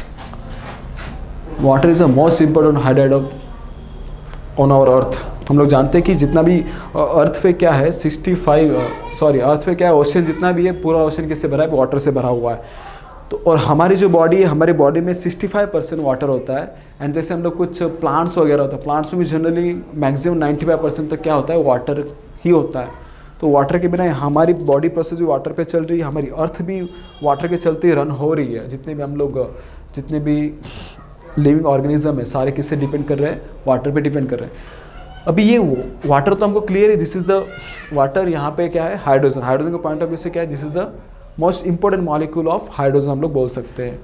water is a most important hydride of on our earth. हम लोग जानते हैं कि जितना भी अर्थ पे क्या है सिक्सटी फाइव सॉरी अर्थ पे क्या है, ओशन जितना भी है पूरा ओशन किससे भरा है, वाटर से भरा हुआ है। तो और हमारी जो बॉडी है, हमारी बॉडी में सिक्सटी फाइव परसेंट वाटर होता है। एंड जैसे हम लोग कुछ प्लांट्स वगैरह होता है, प्लांट्स में भी generally maximum ninety five percent तक क्या होता है, वाटर ही होता है। तो वाटर के बिना हमारी बॉडी प्रोसेस भी वाटर पे चल रही है, हमारी अर्थ भी वाटर के चलते रन हो रही है। जितने भी हम लोग जितने भी लिविंग ऑर्गेनिज्म है सारे किससे डिपेंड कर रहे हैं, वाटर पे डिपेंड कर रहे हैं। अभी ये वाटर तो हमको क्लियर है, दिस इज द वाटर। यहाँ पे क्या है, हाइड्रोजन। हाइड्रोजन के पॉइंट ऑफ व्यू से क्या है, this is the most important molecule of hydrogen हम लोग बोल सकते हैं।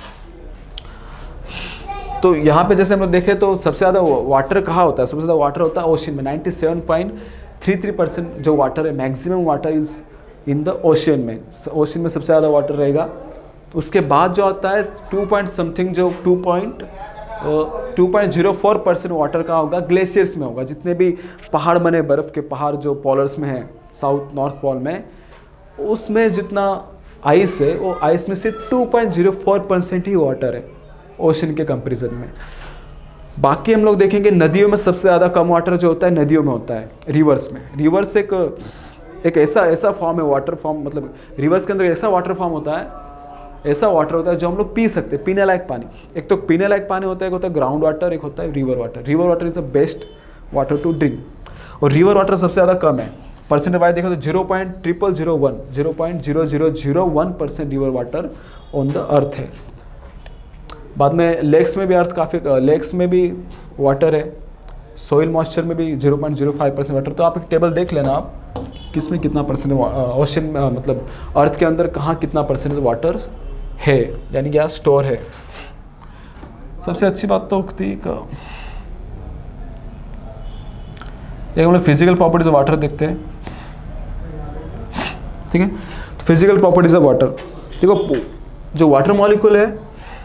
तो यहाँ पे जैसे हम लोग देखें तो सबसे ज़्यादा वाटर कहाँ होता है, सबसे ज़्यादा वाटर होता है ओशन में। Ninety seven point three three percent जो वाटर है, maximum water is in the ocean में। ओशन में सबसे ज़्यादा वाटर रहेगा। उसके बाद जो आता है टू पॉइंट समथिंग जो two point two point zero four percent water का होगा ग्लेशियर्स में होगा। जितने भी पहाड़ बने, बर्फ़ के पहाड़ जो पोलर्स में हैं, साउथ नॉर्थ पोल में, उसमें जितना आइस है वो आइस में से two point zero four percent ही वाटर है ओशन के कंपैरिजन में। बाकी हम लोग देखेंगे नदियों में सबसे ज़्यादा कम वाटर जो होता है नदियों में होता है, रिवर्स में। रिवर्स एक एक ऐसा ऐसा फॉर्म है वाटर फॉर्म, मतलब रिवर्स के अंदर ऐसा वाटर फॉर्म होता है, ऐसा वाटर होता है जो हम लोग पी सकते हैं, पीने लायक पानी। एक तो पीने लायक पानी होता है, एक होता है ग्राउंड वाटर, एक होता है river water. River water is the best water to drink और रिवर वाटर सबसे ज़्यादा कम है। परसेंट वाइज देखो तो zero point triple zero one zero point zero zero zero one percent river water on the earth है। बाद में लेक्स में भी अर्थ काफ़ी, लेक्स में भी वाटर है। सोइल मॉइस्चर में भी zero point zero five percent water. तो आप एक टेबल देख लेना आप किसमें कितना परसेंट ओशन में, मतलब अर्थ के अंदर कहाँ कितना परसेंट वाटर है, यानी क्या स्टोर है। सबसे अच्छी बात तो थी एक हम लोग फिजिकल प्रॉपर्टीज ऑफ वाटर देखते हैं। ठीक है, फिजिकल प्रॉपर्टीज ऑफ वाटर देखो, जो वाटर मॉलिक्यूल है,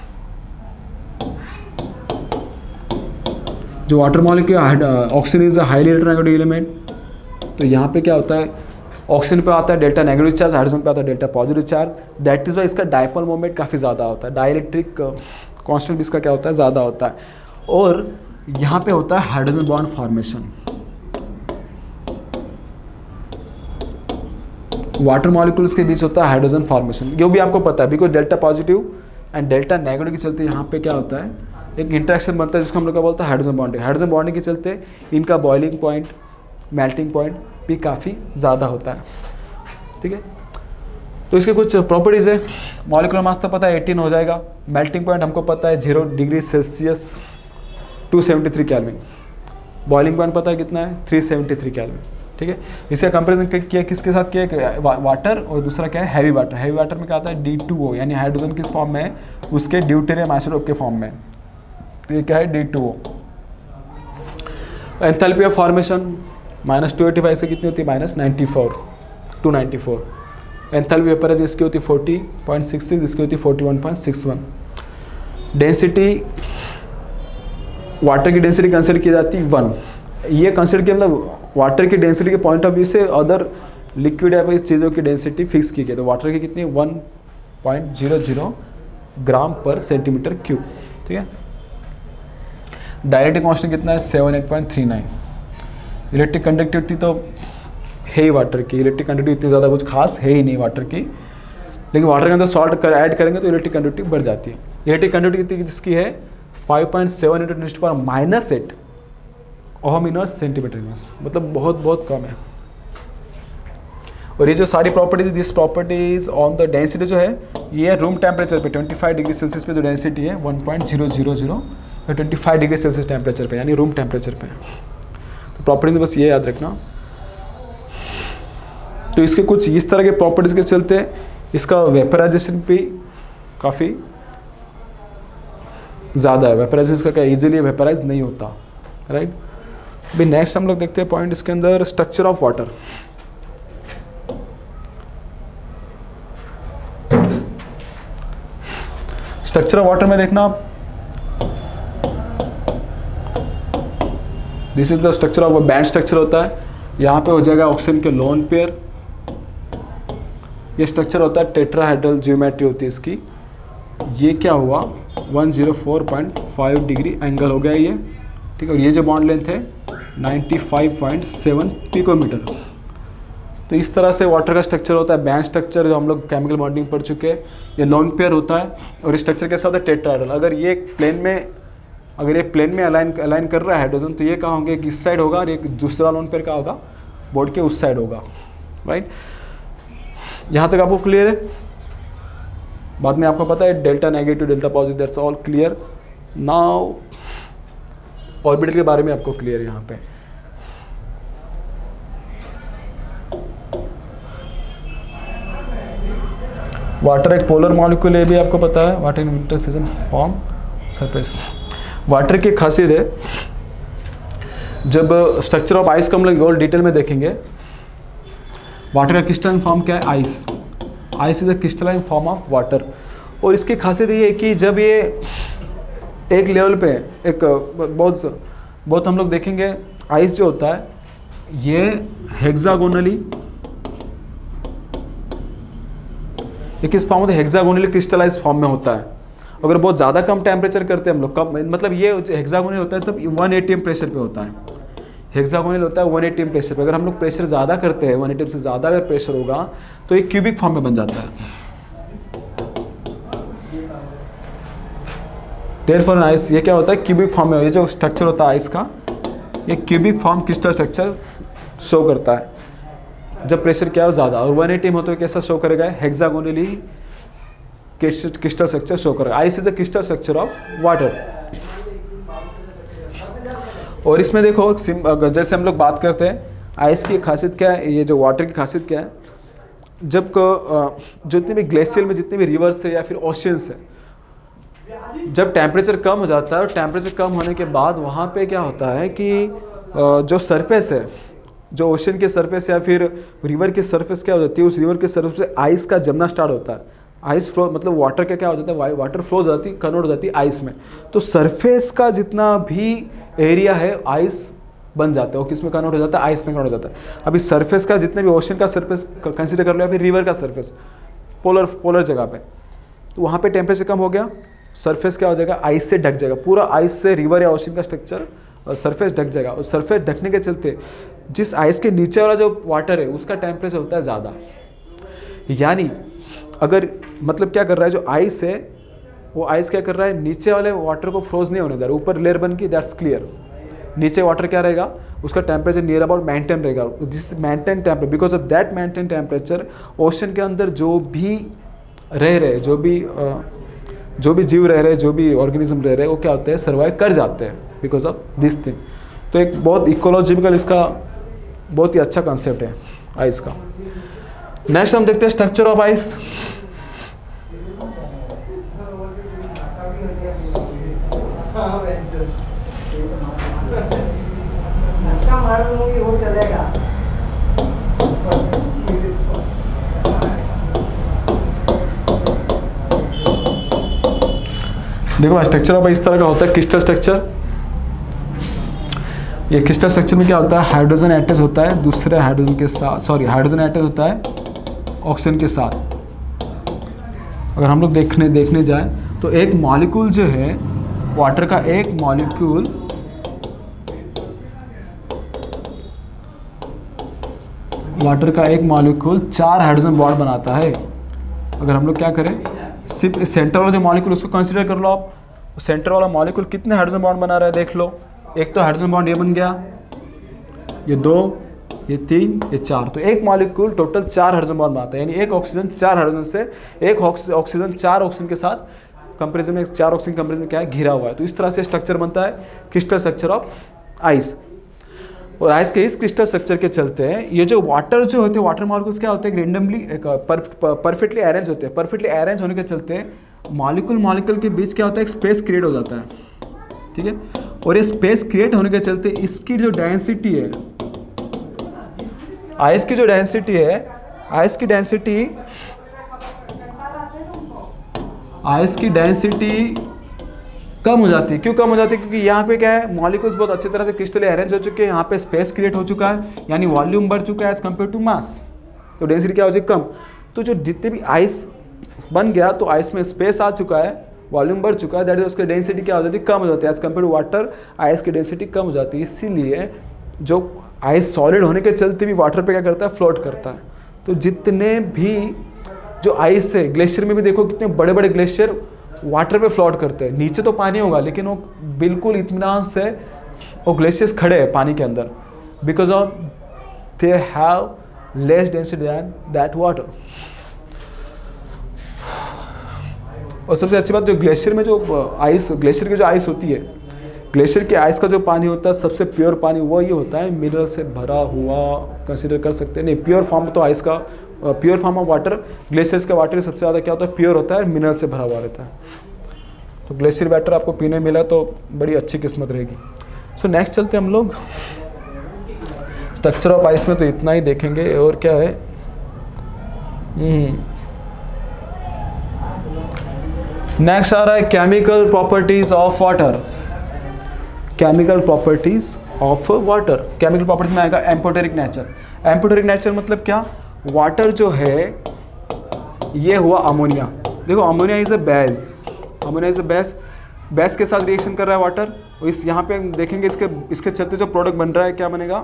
जो water molecule oxygen is a highly electronegative element. तो यहाँ पे क्या होता है, ऑक्सीजन पे आता है डेल्टा नेगेटिव चार्ज, हाइड्रोजन पे आता है delta positive charge. That is why इसका डायपोल मोमेंट काफ़ी ज़्यादा होता है, डाइलेक्ट्रिक कांस्टेंट भी इसका क्या होता है, ज़्यादा होता है। और यहाँ पे होता है hydrogen bond formation. Water molecules के बीच होता है हाइड्रोजन फॉर्मेशन, जो भी आपको पता है। Because delta positive and delta negative के चलते यहाँ पे क्या होता है, एक इंटरेक्शन बनता है जिसको हम लोग क्या बोलते हैं, हाइड्रोजन बॉन्डिंग। हाइड्रोजन बॉन्डिंग के चलते इनका बॉइलिंग पॉइंट, मेल्टिंग पॉइंट भी काफ़ी ज़्यादा होता है। ठीक है, तो इसके कुछ प्रॉपर्टीज़ है। मॉलिक्यूलर मास तो पता है एटीन हो जाएगा। मेल्टिंग पॉइंट हमको पता है zero degree Celsius two seventy three kelvin. Boiling point पता है कितना है, थ्री सेवेंटी थ्री केल्विन। ठीक है। इसका कंपेरिजन किया किसके साथ किया, वा, वाटर और दूसरा क्या है हैवी वाटर। हैवी वाटर में क्या आता है डी टू ओ, यानी हाइड्रोजन किस फॉर्म में है, उसके ड्यूटेरियम आइसोटोप के फॉर्म में। तो ये क्या है D two O. Enthalpy of formation minus two eighty five से कितनी होती है minus ninety four two ninety four. Enthalpy vaporise इसकी होती है फोर्टी पॉइंट सिक्स सिक्स, इसकी होती है forty one point six one. Density water की डेंसिटी कंसिडर की जाती है वन। ये कंसिडर किया मतलब वाटर की डेंसिटी के पॉइंट ऑफ व्यू से अदर लिक्विड या इस चीज़ों की डेंसिटी फिक्स की गई। तो वाटर की कितनी one point zero zero gram per centimetre cube, ठीक है। डायरेक्टिव कांस्टेंट कितना है seven eight point three nine. Electric conductivity तो है ही वाटर की, इलेक्ट्रिक कंडक्टिविटी इतनी ज़्यादा कुछ खास है ही नहीं वाटर की, लेकिन वाटर के अंदर सॉल्ट कर ऐड करेंगे तो इलेक्ट्रिक कंडक्टिविटी बढ़ जाती है। इलेक्ट्रिक कंडक्टिविटी किसकी है five point seven into ten to power minus eight ohm inverse centimetre inverse, मतलब बहुत बहुत कम है। और ये जो सारी properties this properties on the density जो है ये रूम टेम्परेचर पे पच्चीस डिग्री सेल्सियस पे जो डेंसिटी है one point zero zero zero या पच्चीस डिग्री सेल्सियस टेम्परेचर पे यानी रूम टेम्परेचर पे। तो प्रॉपर्टीज बस ये याद रखना। तो इसके कुछ इस तरह के प्रॉपर्टीज के चलते इसका वेपराइजेशन भी काफ़ी ज़्यादा है। वेपराइजेशन इसका क्या इजीली वेपराइज नहीं होता, राइट। अभी नेक्स्ट हम लोग देखते हैं पॉइंट इसके अंदर structure of water. Structure of water में देखना this is the structure of band structure होता है। यहाँ पे हो जाएगा ऑक्सीजन के लोन पेयर। ये स्ट्रक्चर होता है टेट्राहेड्रल ज्योमेट्री होती है इसकी। ये क्या हुआ one zero four point five degree angle हो गया ये, ठीक है। और ये जो बॉन्ड लेंथ है ninety five point seven picometre. तो इस तरह से वाटर का स्ट्रक्चर होता है। बैंड स्ट्रक्चर जो हम लोग केमिकल बॉन्डिंग पढ़ चुके हैं, ये लोन पेयर होता है। और इस स्ट्रक्चर के साथ है टेट्राहेड्रल। अगर ये प्लेन में अगर ये प्लेन में अलाइन अलाइन कर रहा है हाइड्रोजन, तो ये कहाँ होंगे एक इस साइड होगा और एक दूसरा लोन पेयर का होगा बोर्ड के उस साइड होगा, राइट। यहाँ तक आपको क्लियर है। बाद में आपको पता है delta negative delta positive, that's all clear. Now orbital के बारे में आपको क्लियर है यहाँ पे। वाटर एक पोलर मॉलिक्यूल है भी आपको पता है। Water in winter season form surface. Water की खासियत है जब स्ट्रक्चर ऑफ आइस को हम लोग और डिटेल में देखेंगे। वाटर का क्रिस्टलाइन फॉर्म क्या है ice. Ice is a crystalline form of water. और इसकी खासियत ये है कि जब ये एक लेवल पे एक बहुत बहुत हम लोग देखेंगे आइस जो होता है ये हेक्सागोनली ये किस फॉर्म होता है हेक्सागोनली क्रिस्टलाइज फॉर्म में होता है। अगर बहुत ज़्यादा कम टेम्परेचर करते हैं हम लोग कम मतलब ये हेक्सागोनल होता है तब वन एटीएम प्रेशर पे होता है। हेक्सागोनल होता है वन एटीएम प्रेशर पे। अगर हम लोग प्रेशर ज़्यादा करते हैं वन एटीएम से ज़्यादा अगर प्रेशर होगा तो ये क्यूबिक फॉर्म में बन जाता है। देयरफॉर आइस ये क्या होता है क्यूबिक फॉर्म में। ये जो स्ट्रक्चर होता है आइस का ये cubic form crystal structure show करता है जब प्रेशर क्या हो ज़्यादा। और वन एटीएम होता है कैसा शो करेगा हेक्सागोनली क्रिस्टल स्ट्रक्चर शो करेगा। Ice is a crystal structure of water. और इसमें देखो जैसे हम लोग बात करते हैं आइस की खासियत क्या है, ये जो वाटर की खासियत क्या है, जब जितने भी ग्लेशियर में जितने भी रिवर्स है या फिर ओशियंस है जब टेम्परेचर कम हो जाता है और टेम्परेचर कम होने के बाद वहाँ पे क्या होता है कि जो सरफेस है जो ओशन के सरफेस या फिर रिवर के सरफेस क्या हो जाती है उस रिवर के सरफेस से आइस का जमना स्टार्ट होता है। आइस फ्लो मतलब वाटर का क्या हो जाता है वाटर फ्लो हो जाती है कन्वर्ट हो जाती है आइस में। तो सरफेस का जितना भी एरिया है आइस बन जाता है वो किस में कन्वर्ट हो जाता है आइस में कन्वर्ट हो जाता है। अभी सरफेस का जितने भी ओशन का सरफेस कंसीडर कर लो या फिर रिवर का सरफेस पोलर पोलर जगह पे तो वहाँ पे टेम्परेचर कम हो गया सरफेस क्या हो जाएगा आइस से ढक जाएगा। पूरा आइस से रिवर या ओशन का स्ट्रक्चर और सरफेस ढक जाएगा। और सरफेस ढकने के चलते जिस आइस के नीचे वाला जो वाटर है उसका टेम्परेचर होता है ज़्यादा। यानी अगर मतलब क्या कर रहा है जो आइस है वो आइस क्या कर रहा है नीचे वाले वाटर को फ्रोज नहीं होने दे रहा, ऊपर लेयर बन की दैट्स क्लियर। नीचे वाटर क्या रहेगा उसका टेम्परेचर नियर अबाउट मेंटेन रहेगा। This maintain temperature because of that maintain temperature ocean के अंदर जो भी रह रहे जो भी जो भी जीव रह रहे जो भी ऑर्गेनिज्म रह रहे वो क्या होते हैं सर्वाइव कर जाते हैं बिकॉज ऑफ दिस थिंग। तो एक बहुत इकोलॉजिकल इसका बहुत ही अच्छा कॉन्सेप्ट है आइस का। नेक्स्ट हम देखते हैं स्ट्रक्चर ऑफ आइस। देखो स्ट्रक्चर ऑफ इस तरह का होता है क्रिस्टल स्ट्रक्चर। ये क्रिस्टल स्ट्रक्चर में क्या होता है, हाइड्रोजन एटच होता है दूसरे हाइड्रोजन के साथ, सॉरी हाइड्रोजन एटच होता है ऑक्सीजन के साथ। अगर हम लोग देखने देखने जाए तो एक मॉलिक्यूल जो है वाटर का, एक मॉलिक्यूल वाटर का एक मॉलिक्यूल चार हाइड्रोजन बॉन्ड बनाता है। अगर हम लोग क्या करें, सिर्फ सेंटर वाला जो मॉलिक्यूल उसको कंसीडर कर लो आप, सेंटर वाला मॉलिक्यूल कितने हाइड्रोजन बॉन्ड बना रहा है देख लो। एक तो हाइड्रोजन बॉन्ड ये बन गया, ये दो, ये तीन, ये चार, तो एक मॉलिक्यूल टोटल चार हाइड्रोजन बॉन्ड बनाता है। यानी एक ऑक्सीजन चार हाइड्रोजन से, एक ऑक्सीजन चार ऑक्सीजन के साथ कंपेरिजन में, चार ऑक्सीजन कंपेरिजन में क्या है, घिरा हुआ है। तो इस तरह से स्ट्रक्चर बनता है क्रिस्टल स्ट्रक्चर ऑफ आइस। और आइस के इस क्रिस्टल स्ट्रक्चर के चलते हैं ये जो वाटर जो होते हैं, वाटर मॉलिक्यूल्स क्या होते हैं, रेंडमली परफेक्टली अरेंज होते हैं। परफेक्टली अरेंज होने के चलते मॉलिक्यूल मॉलिक्यूल के बीच क्या होता है, एक स्पेस क्रिएट हो जाता है, ठीक है। और ये स्पेस क्रिएट होने के चलते इसकी जो डेंसिटी है, आइस की जो डेंसिटी है, आइस की डेंसिटी आइस की डेंसिटी कम हो जाती है। क्यों कम हो जाती है? क्योंकि यहाँ पे क्या है, मॉलिक्यूल्स बहुत अच्छी तरह से क्रिस्टली अरेंज हो चुके हैं, यहाँ पे स्पेस क्रिएट हो चुका है, यानी वॉल्यूम बढ़ चुका है एज कम्पेयर टू मास, तो डेंसिटी क्या हो जाएगी, कम। तो जो जितने भी आइस बन गया तो आइस में स्पेस आ चुका है, वॉल्यूम बढ़ चुका है, दैट इज उसकी डेंसिटी क्या हो जाती है, कम हो जाती है as compare to water. Ice की डेंसिटी कम हो जाती है, इसीलिए जो आइस सॉलिड होने के चलते भी वाटर पे क्या करता है, फ्लोट करता है। तो जितने भी जो आइस है, ग्लेशियर में भी देखो कितने बड़े बड़े ग्लेशियर वाटर पे फ्लोट करते हैं। नीचे तो पानी होगा लेकिन वो बिल्कुल इत्मीनान से वो ग्लेशियर्स खड़े हैं पानी के अंदर, because of they have less density than that water. और सबसे अच्छी बात, जो ग्लेशियर में जो आइस, ग्लेशियर की जो आइस होती है, ग्लेशियर के आइस का जो पानी होता है सबसे प्योर पानी वो ये होता है, मिनरल से भरा हुआ कंसीडर कर सकते हैं। नहीं, प्योर फॉर्म तो आइस का, pure form of water, glaciers का वाटर सबसे ज़्यादा क्या होता है, प्योर होता है, मिनरल से भरा हुआ रहता है। तो ग्लेशियर वाटर आपको पीने मिला तो बड़ी अच्छी किस्मत रहेगी। सो so, नेक्स्ट चलते हम लोग स्ट्रक्चर ऑफ आइस में, तो इतना ही देखेंगे। और क्या है, नेक्स्ट आ रहा है chemical properties of water. Chemical properties of water, chemical properties में आएगा एम्फोटेरिक नेचर। एम्फोटेरिक नेचर मतलब क्या, वाटर जो है ये हुआ अमोनिया। देखो ammonia is a base, ammonia is a base, base के साथ रिएक्शन कर रहा है वाटर। और इस यहाँ पे हम देखेंगे इसके इसके चलते जो प्रोडक्ट बन रहा है क्या बनेगा,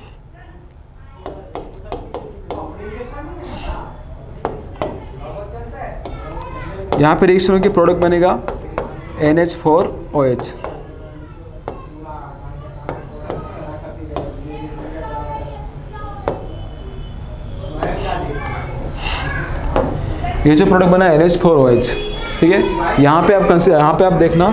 यहाँ पे रिएक्शन होकर प्रोडक्ट बनेगा N H four O H. ये जो प्रोडक्ट बना है N H four O H, ठीक है। यहाँ पे आप कंसिडर, यहाँ पे आप देखना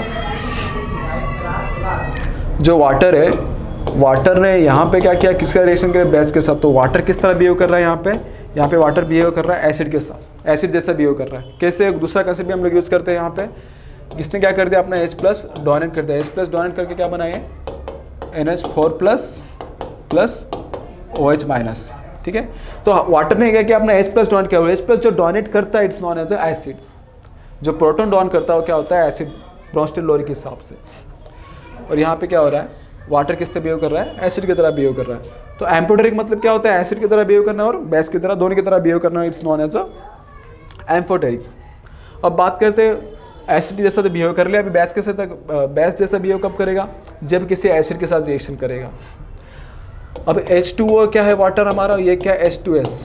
जो वाटर है, वाटर ने यहाँ पे क्या किया, किसका रिएक्शन करे, बेस के साथ। तो वाटर किस तरह बिहेव कर रहा है यहाँ पे, यहाँ पे वाटर बिहेव कर रहा है एसिड के साथ, एसिड जैसा बिहेव कर रहा है। कैसे, दूसरा कंसेप्ट भी हम लोग यूज़ करते हैं यहाँ पे। किसने क्या कर दिया, अपना H प्लस डोनेट कर दिया, H प्लस डोनेट करके क्या बनाए, N H four plus plus O H minus, ठीक है। तो वाटर ने क्या किया, अपना H प्लस डोनेट किया। H प्लस जो डोनेट करता है it's known as a acid, जो प्रोटॉन डोन करता है वो क्या होता है, एसिड, ब्रोंस्टेड लोरी के हिसाब से। और यहाँ पे क्या हो रहा है, वाटर किस तरह बिहेव कर रहा है, एसिड की तरह बिहेव कर रहा है। तो एम्फोटेरिक मतलब क्या होता है, एसिड की तरह बिहेव करना और बेस की तरह, दोनों की तरह बिहेव करना, it's known as a amphoteric. अब बात करते हैं एसिड जैसा तो बिहेव कर लिया, अभी बेस के साथ, बेस जैसा बिहेव कब करेगा, जब किसी एसिड के साथ रिएक्शन करेगा। अब एच टू ओ क्या है वाटर हमारा, ये क्या है H two S.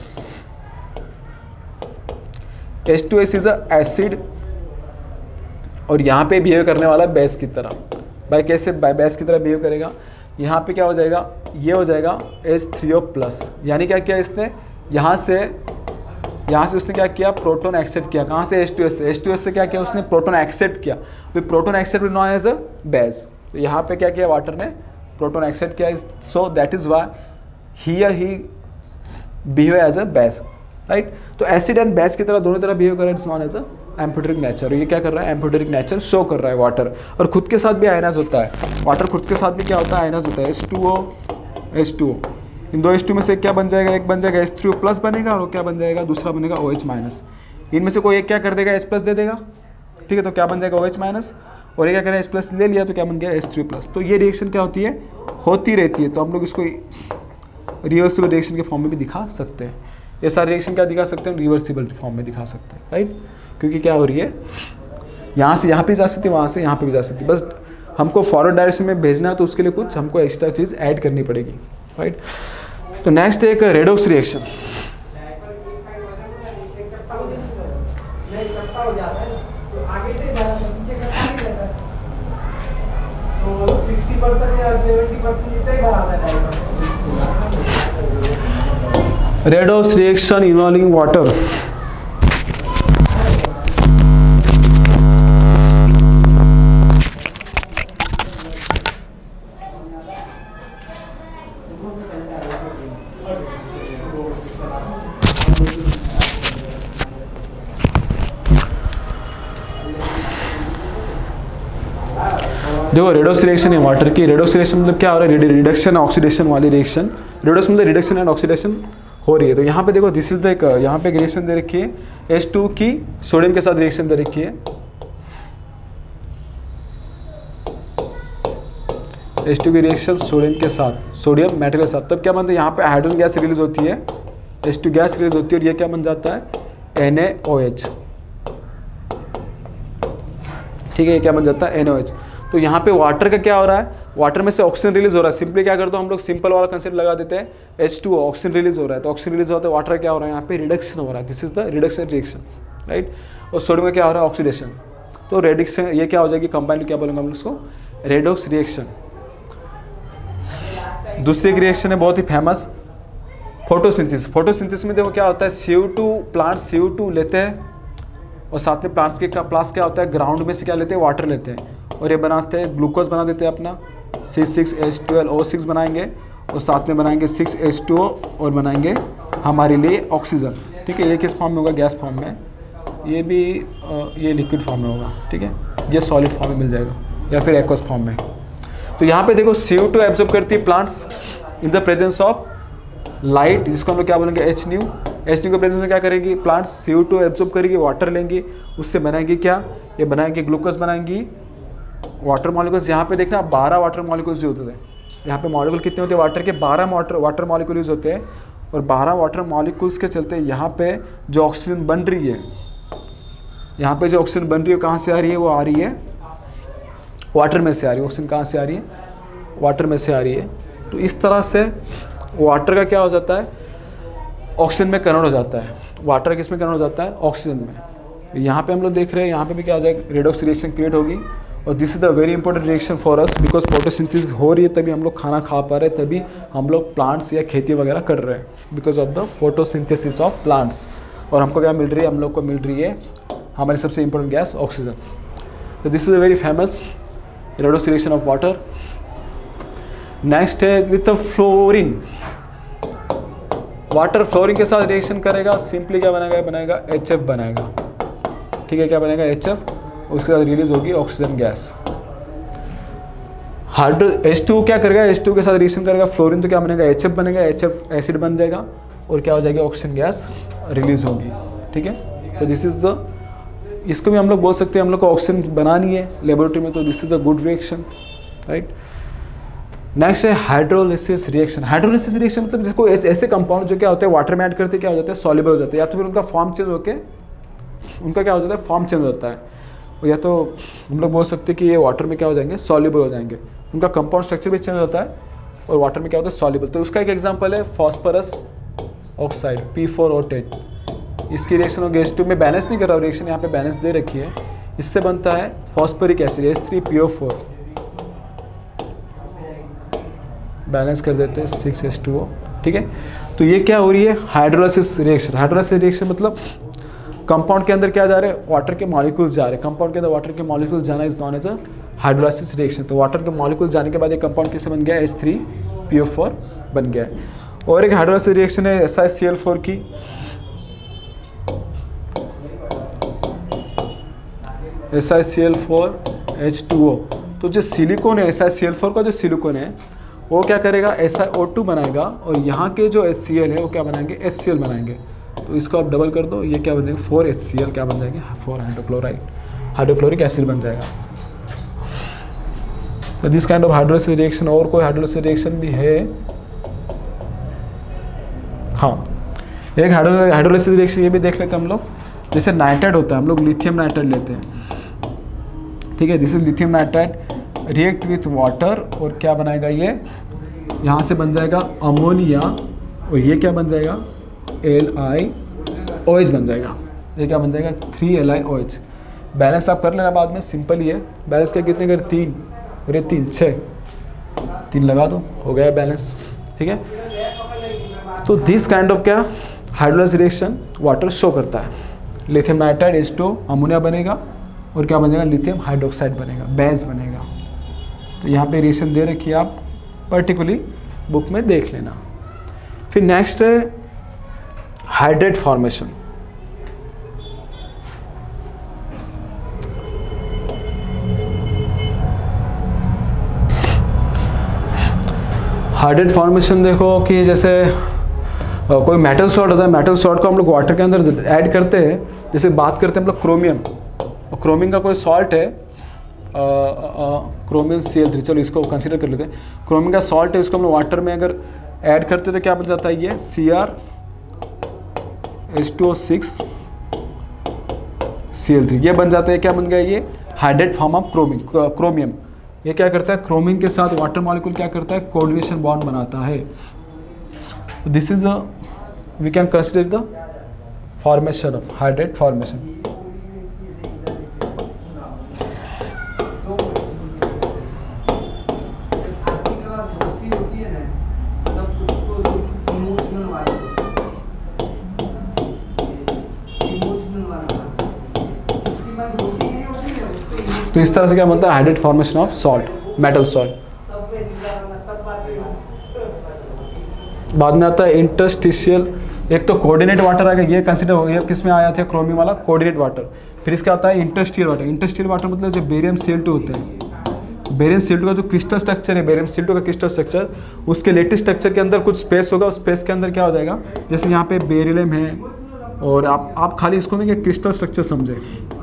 H two S is a acid और यहाँ पे बिहेव करने वाला बेस की तरह। भाई कैसे, बाय बेस की तरह बिहेव करेगा, यहाँ पे क्या हो जाएगा, ये हो जाएगा एच थ्री ओ प्लस। यानी क्या किया इसने, यहाँ से यहाँ से उसने क्या किया, प्रोटॉन एक्सेप्ट किया, कहाँ से, एच टू एस से। एच टू एस से क्या किया उसने, प्रोटॉन एक्सेप्ट किया। फिर proton accept known as a base. तो यहाँ पे क्या किया वाटर ने, प्रोटॉन एक्सेप्ट किया, so that is why he या he behave as a base, right. तो एसिड एंड बेस की तरह दोनों तरह बिहेव कर रहा है, it's known as a amphoteric nature. ये क्या कर रहा है, एम्फोटेरिक नेचर शो कर रहा है वाटर। और खुद के साथ भी आयनाइज होता है, वाटर खुद के साथ भी क्या होता है, आयनाइज होता है, H two O H two O. इन दो एच टू में से क्या बन जाएगा, एक बन जाएगा एच थ्री ओ प्लस बनेगा, और क्या बन जाएगा, दूसरा बनेगा ओ एच माइनस। इनमें से कोई एक क्या कर देगा, एच प्लस दे देगा, ठीक है, तो क्या बन जाएगा ओ एच माइनस, और ये क्या करें, एच प्लस ले लिया तो क्या बन गया एच थ्री प्लस। तो ये रिएक्शन क्या होती है, होती रहती है। तो हम लोग इसको रिवर्सिबल रिएक्शन के फॉर्म में भी दिखा सकते हैं। ये सारे रिएक्शन क्या दिखा सकते हैं, रिवर्सिबल फॉर्म में दिखा सकते हैं, राइट। क्योंकि क्या हो रही है, यहाँ से यहाँ पे जा सकती है, वहाँ से यहाँ पे भी जा सकती है, बस हमको फॉरवर्ड डायरेक्शन में भेजना है तो उसके लिए कुछ हमको एक्स्ट्रा चीज़ ऐड करनी पड़ेगी, राइट। तो नेक्स्ट एक redox reaction. Redox reaction involving water. देखो रेडॉक्स रिएक्शन है वाटर की। रेडॉक्स रिएक्शन मतलब क्या हो रहा है, रिडक्शन ऑक्सीडेशन वाली रिएक्शन। रेडॉक्स मतलब रिडक्शन एंड ऑक्सीडेशन हो रही है। तो यहाँ पे देखो दिस इज द, यहाँ पे एक रिएक्शन दे रखी है, एच टू की सोडियम के साथ रिएक्शन दे रखी है, एच टू की रिएक्शन सोडियम के साथ, सोडियम मेटल के साथ। तब क्या बनता है, यहाँ पे हाइड्रोजन गैस रिलीज होती है, एच टू गैस रिलीज होती है, और ये क्या बन जाता है, एन ए ओ एच, ठीक है, ये क्या बन जाता है, एन ओ एच। तो यहाँ पे वाटर का क्या हो रहा है, वाटर में से ऑक्सीजन रिलीज हो रहा है। सिंपली क्या करते हो हम लोग, सिंपल वाला कंसेप्ट लगा देते हैं, H two O oxygen release हो रहा है, तो ऑक्सीजन रिलीज होता है, वाटर क्या हो रहा है, यहाँ पे रिडक्शन हो रहा है, this is the reduction reaction, right. और सोडियम में क्या हो रहा है, ऑक्सीडेशन। तो रिडक्शन ये क्या हो जाएगी, कंबाइंड क्या बोलेंगे हम उसको, रेडॉक्स रिएक्शन। दूसरी एक रिएक्शन है बहुत ही फेमस, फोटोसिंथेसिस। फोटोसिंथेसिस में देखो क्या होता है, C O two, plant C O two लेते हैं, और साथ में प्लांट्स के प्लास क्या होता है, ग्राउंड में से क्या लेते हैं, वाटर लेते हैं, और ये बनाते हैं ग्लूकोज बना देते हैं अपना, C six H twelve O six बनाएंगे, और साथ में बनाएंगे सिक्स एच टू ओ, और बनाएंगे हमारे लिए ऑक्सीजन, ठीक है। ये किस फॉर्म में होगा, गैस फॉर्म में, ये भी ये लिक्विड फॉर्म में होगा, ठीक है, ये सॉलिड फॉर्म में मिल जाएगा, या फिर एक्वस फॉर्म में। तो यहाँ पे देखो सी ओ टू एब्जॉर्ब करती है plants in the presence of light, जिसको हम लोग क्या बोलेंगे, एच न्यू। एच न्यू के प्रेजेंस में क्या करेंगी, plants C O two absorb करेगी, वाटर लेंगी, उससे बनाएंगी क्या, ये बनाएंगे ग्लूकोज, बनाएंगी वाटर मॉलिक्यूल्स। यहाँ पे देखना बारह वाटर मॉलिक्यूल्स यूज होते हैं, यहाँ पे मॉलिक्यूल कितने होते हैं वाटर के, बारह वाटर वाटर मॉलिक्यूल यूज होते हैं, और बारह वाटर मॉलिक्यूल्स के चलते यहाँ पे जो ऑक्सीजन बन रही है, यहाँ पे जो ऑक्सीजन बन रही है कहाँ से आ रही है, वो आ रही है वाटर में से आ रही है। ऑक्सीजन कहाँ से आ रही है, वाटर में से आ रही है। तो इस तरह से वाटर का क्या हो जाता है, ऑक्सीजन में कन्वर्ट हो जाता है। वाटर किस में कन्वर्ट हो जाता है, ऑक्सीजन में। यहाँ पे हम लोग देख रहे हैं, यहाँ पे भी क्या हो जाएगा, रेडॉक्स रिएक्शन क्रिएट होगी, और this is the very important reaction for us, because photosynthesis हो रही है तभी हम लोग खाना खा पा रहे हैं, तभी हम लोग प्लांट्स या खेती वगैरह कर रहे हैं, because of the photosynthesis of plants. और हमको क्या मिल रही है, हम लोग को मिल रही है हमारी सबसे इंपॉर्टेंट गैस ऑक्सीजन। तो this is a very famous redox reaction of water. Next है विथ फ्लोरीन। वाटर फ्लोरीन के साथ रिएक्शन करेगा, सिंपली क्या बनाएगा, बनाएगा एच एफ बनाएगा, ठीक है, क्या बनेगा, एच एफ, उसके साथ रिलीज होगी oxygen gas. Hydro H two क्या करेगा, एच टू के साथ रिएक्शन करेगा फ्लोरीन, तो क्या बनेगा, एच एफ बनेगा, एच एफ एसिड बन जाएगा, और क्या हो जाएगी, ऑक्सीजन गैस रिलीज होगी, ठीक है। तो दिस इज द, इसको भी हम लोग बोल सकते हैं, हम लोग को ऑक्सीजन बनानी है लेबोरेटरी में, तो this is a good reaction, right. Next है हाइड्रोलिसिस रिएक्शन। हाइड्रोलिसिस रिएक्शन मतलब जिसको ऐसे कंपाउंड जो क्या होते हैं वाटर में ऐड करते क्या हो जाते हैं, सॉल्युबल हो जाते हैं, या तो फिर उनका फॉर्म चेंज होकर उनका क्या हो जाता है, फॉर्म चेंज होता है, या तो हम लोग बोल सकते हैं कि ये वाटर में क्या हो जाएंगे, सॉल्युबल हो जाएंगे, उनका कंपाउंड स्ट्रक्चर भी चेंज होता है, और वाटर में क्या होता है, सॉल्युबल। तो उसका एक एग्जांपल है phosphorus oxide, P four O ten. इसकी रिएक्शन होगी एच टू में, बैलेंस नहीं कर रहा हूँ रिएक्शन, यहाँ पे बैलेंस दे रखी है, इससे बनता है phosphoric acid, H three P O four, balance कर देते हैं सिक्स एच टू ओ, ठीक है। तो ये क्या हो रही है, हाइड्रोलाइसिस रिएक्शन। हाइड्रोलाइसिस रिएक्शन मतलब कंपाउंड के अंदर क्या जा रहे हैं, वाटर के मॉलिक्यूल्स जा रहे हैं, कंपाउंड के अंदर वाटर के मॉलिक्यूल्स जाना is known as a hydrolysis reaction. तो वाटर के मॉलिक्यूल जाने के बाद एक कंपाउंड कैसे बन गया, H three P O four बन गया। और एक हाइड्रोलाइसिस रिएक्शन है S I C L four की, S I C L four H two O. तो जो सिलिकॉन है S I C L four का जो सिलिकॉन है वो क्या करेगा, एस आई ओ टू बनाएगा और यहाँ के जो एच सी एल है वो क्या बनाएंगे, एच सी एल बनाएंगे। तो इसको आप डबल कर दो, ये क्या बन जाएगा, फोर एच सी एल क्या बन जाएंगे, फोर हाइड्रोक्लोराइड, हाइड्रोक्लोरिक एसिड बन जाएगा। तो this kind of hydrolysis reaction. और कोई हाइड्रोलाइसिस रिएक्शन भी है, हाँ एक हाइड्रोलाइसिस रिएक्शन ये भी देख लेते हैं हम लोग। जैसे नाइट्राइड होता है, हम लोग लिथियम नाइट्राइड लेते हैं, ठीक है, this is lithium nitride react with water और क्या बनाएगा, ये यहाँ से बन जाएगा अमोनिया और ये क्या बन जाएगा, एल आई ओ एच बन जाएगा। ये क्या बन जाएगा, three L I O H. Balance आप कर लेना बाद में, सिंपल ही है। बैलेंस क्या कितने कर, तीन और ये तीन, छः, तीन लगा दो, हो गया बैलेंस, ठीक है। तो दिस काइंड ऑफ क्या हाइड्रोलाइसिस रिएक्शन वाटर शो करता है। Lithium nitride H two O ammonia बनेगा और क्या बन जाएगा, लिथियम हाइड्रोक्साइड बनेगा, बेंज बनेगा। तो यहाँ पे रिएक्शन दे रखी है, आप पर्टिकुलरली बुक में देख लेना। फिर नेक्स्ट है हाइड्रेट फॉर्मेशन। हाइड्रेट फॉर्मेशन देखो कि जैसे कोई मेटल सॉल्ट होता है, मेटल सॉल्ट को हम लोग वाटर के अंदर ऐड करते हैं। जैसे बात करते हैं हम लोग क्रोमियम, और क्रोमियम का कोई सॉल्ट है क्रोमियम सी एल थ्री, चलो इसको कंसीडर कर लेते हैं। क्रोमियम का सॉल्ट है, उसको हम लोग वाटर में अगर ऐड करते तो क्या बन जाता है, ये C R H two O six C L three, ये बन जाता है। क्या बन गया, ये hydrate form of chromium chromium ये क्या करता है, क्रोमियम के साथ वाटर मॉलिक्यूल क्या करता है, कोऑर्डिनेशन बॉन्ड बनाता है। This is a we can consider the formation of hydrate formation. तो इस तरह से क्या बनता है, hydrate formation of salt, metal salt. बाद में आता है इंटरस्टिशियल, एक तो कोऑर्डिनेट वाटर आएगा, ये कंसीडर ये किस में आया था, क्रोमियम वाला कोऑर्डिनेट वाटर। फिर इसका आता है इंटरस्टिशियल वाटर। इंटरस्टिशियल वाटर मतलब जो बेरियम सी एल टू होते हैं, बेरियम सी एल टू का जो क्रिस्टल स्ट्रक्चर है, बेरियम सी एल टू का क्रिस्टल स्ट्रक्चर, उसके लेटेस्ट स्ट्रक्चर के अंदर कुछ स्पेस होगा, उस स्पेस के अंदर क्या हो जाएगा, जैसे यहाँ पे बेरिलियम है, और आप आप खाली इसको नहीं कि क्रिस्टल स्ट्रक्चर समझे,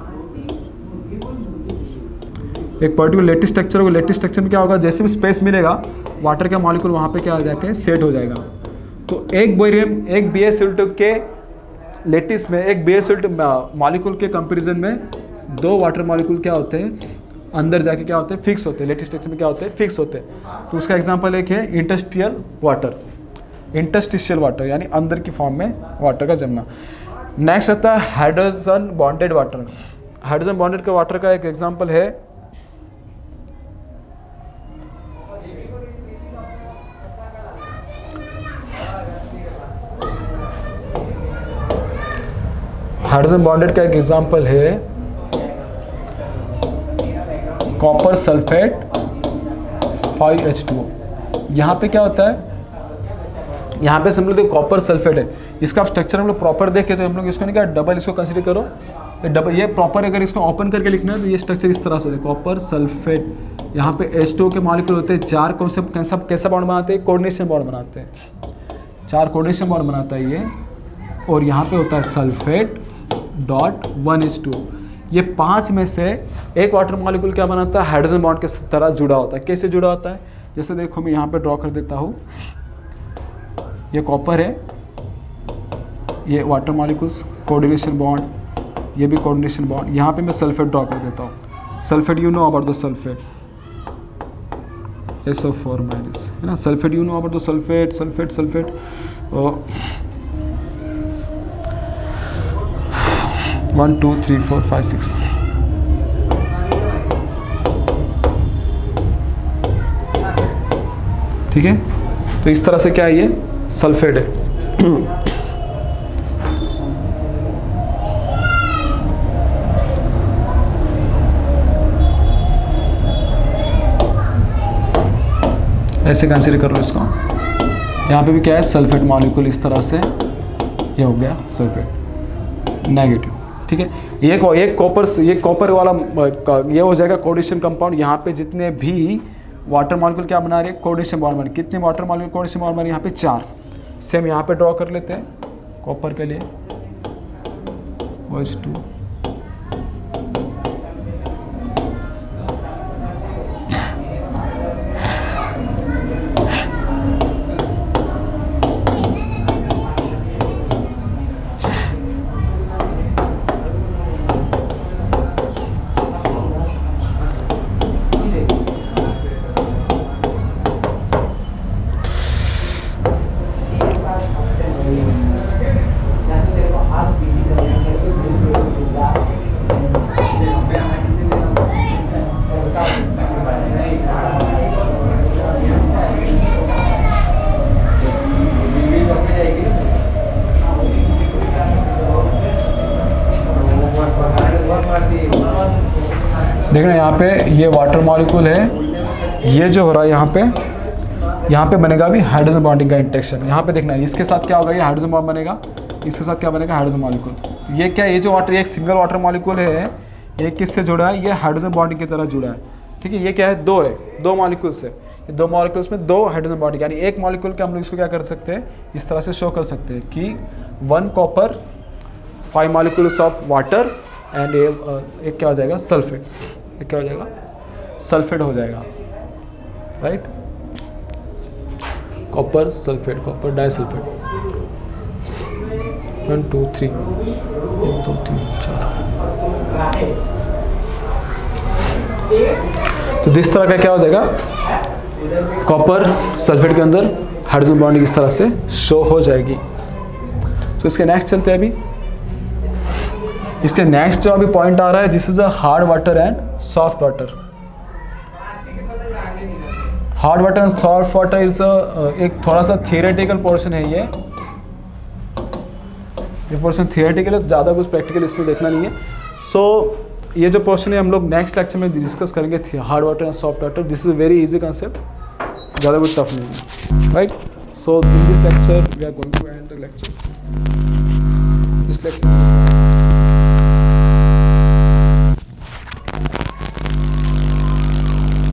एक पर्टिकुलर लेटिस स्ट्रक्चर होगा, लेटिस स्ट्रक्चर में क्या होगा, जैसे भी स्पेस मिलेगा वाटर का मॉलिक्यूल वहाँ पे क्या आ जाके सेट हो जाएगा। तो एक बेरियम एक बी एस एल टू के लेटिस में, एक B S L two molecule के कंपैरिजन में दो वाटर मॉलिक्यूल क्या होते हैं, अंदर जाके क्या होते हैं, फिक्स होते हैं। लेटिस स्ट्रक्चर में क्या होते हैं, फिक्स होते हैं। तो उसका एग्जाम्पल एक है इंटरस्टिशियल वाटर, इंटरस्टिशियल वाटर यानी अंदर की फॉर्म में वाटर का जमना। नेक्स्ट आता है hydrogen bonded water. Hydrogen bonded का वाटर का एक एग्जाम्पल है हाइड्रोजन बॉन्डेड का एक एग्जांपल है copper sulphate five H two O. यहाँ पे क्या होता है, यहाँ पे हम लोग देखो कॉपर सल्फेट है, इसका स्ट्रक्चर हम लोग प्रॉपर देखे तो हम लोग इसको नहीं क्या डबल इसको कंसीडर करो, ये डबल ये प्रॉपर अगर इसको ओपन करके लिखना है तो ये स्ट्रक्चर इस तरह से होता है कॉपर सल्फेट। यहाँ पे एच टू ओ के मॉलिक्यूल होते हैं, चार कौन से कैसा कैसा बॉन्ड बनाते हैं, कोऑर्डिनेशन बॉन्ड बनाते हैं, चार कोऑर्डिनेशन बॉन्ड बनाता है ये। और यहाँ पे होता है sulphate dot one H two O. ये पांच में से एक वाटर मॉलिक्यूल क्या बनाता है, हाइड्रोजन बॉन्ड के तरह जुड़ा होता है। कैसे जुड़ा होता है, जैसे देखो मैं यहाँ पे ड्रॉ कर देता हूँ, ये कॉपर है, ये वाटर मॉलिक्यूल्स कोऑर्डिनेशन बॉन्ड, ये भी कोऑर्डिनेशन बॉन्ड। यहाँ पे मैं सल्फेट ड्रॉ कर देता हूँ। Sulphate you know about the sulphate, S O four minus है ना, sulphate you know about the sulphate, sulphate sulphate one two three four five six. ठीक है, तो इस तरह से क्या है, ये सल्फेट है। ऐसे कंसीडर कर लो इसको। यहाँ पे भी क्या है, सल्फेट मॉलिक्यूल, इस तरह से ये हो गया सल्फेट नेगेटिव। ठीक है, ये एक कॉपर ये कॉपर वाला ये हो जाएगा कोऑर्डिनेशन कंपाउंड। यहाँ पे जितने भी वाटर मॉलिक्यूल क्या बना रहे हैं, कोऑर्डिनेशन बॉन्ड बना, कितने वाटर मॉलिक्यूल कोऑर्डिनेशन बॉन्ड बना, यहाँ पे चार। सेम यहाँ पे ड्रॉ कर लेते हैं कॉपर के लिए, OH टू देखना यहाँ पे ये वाटर मॉलिक्यूल है, ये जो हो रहा है यहाँ पे यहाँ पे बनेगा भी हाइड्रोजन बॉन्डिंग का इंटरेक्शन। यहाँ पे देखना इसके साथ क्या होगा, ये हाइड्रोजन बॉन्ड बनेगा, इसके साथ क्या बनेगा, हाइड्रोजन मॉलिक्यूल। ये क्या, ये जो वाटर, ये एक सिंगल वाटर मॉलिक्यूल है, ये किससे जुड़ा है, ये हाइड्रोजन बॉन्डिंग की तरह जुड़ा है। ठीक है, ये क्या है, दो है, दो मॉलिक्यूल्स है, ये दो मॉलिक्यूल्स में दो हाइड्रोजन बॉन्डिंग, यानी एक मॉलिक्यूल के हम लोग इसको क्या कर सकते हैं, इस तरह से शो कर सकते हैं कि one copper five molecules of water and एक क्या हो जाएगा, सल्फेट, ये क्या हो जाएगा, सल्फेट हो जाएगा, right, copper sulphate, copper disulphate, one two three, एक दो तीन चार। तो इस तरह का क्या हो जाएगा, कॉपर सल्फेट के अंदर हाइड्रोजन बॉन्डिंग इस तरह से शो हो जाएगी। तो इसके नेक्स्ट चलते हैं। अभी इसके नेक्स्ट जो अभी पॉइंट आ रहा है, this is a hard water and soft water. Hard water and soft water is एक थोड़ा सा थियोरेटिकल पोर्शन है। ये ये पोर्शन थियोरेटिकल है, ज़्यादा कुछ प्रैक्टिकल इसमें देखना नहीं है। सो so, ये जो पोर्शन है हम लोग नेक्स्ट लेक्चर में डिस्कस करेंगे, hard water and soft water. This is a very easy concept, ज़्यादा कुछ टफ नहीं है, right. So in this lecture we are going to end the lecture, this lecture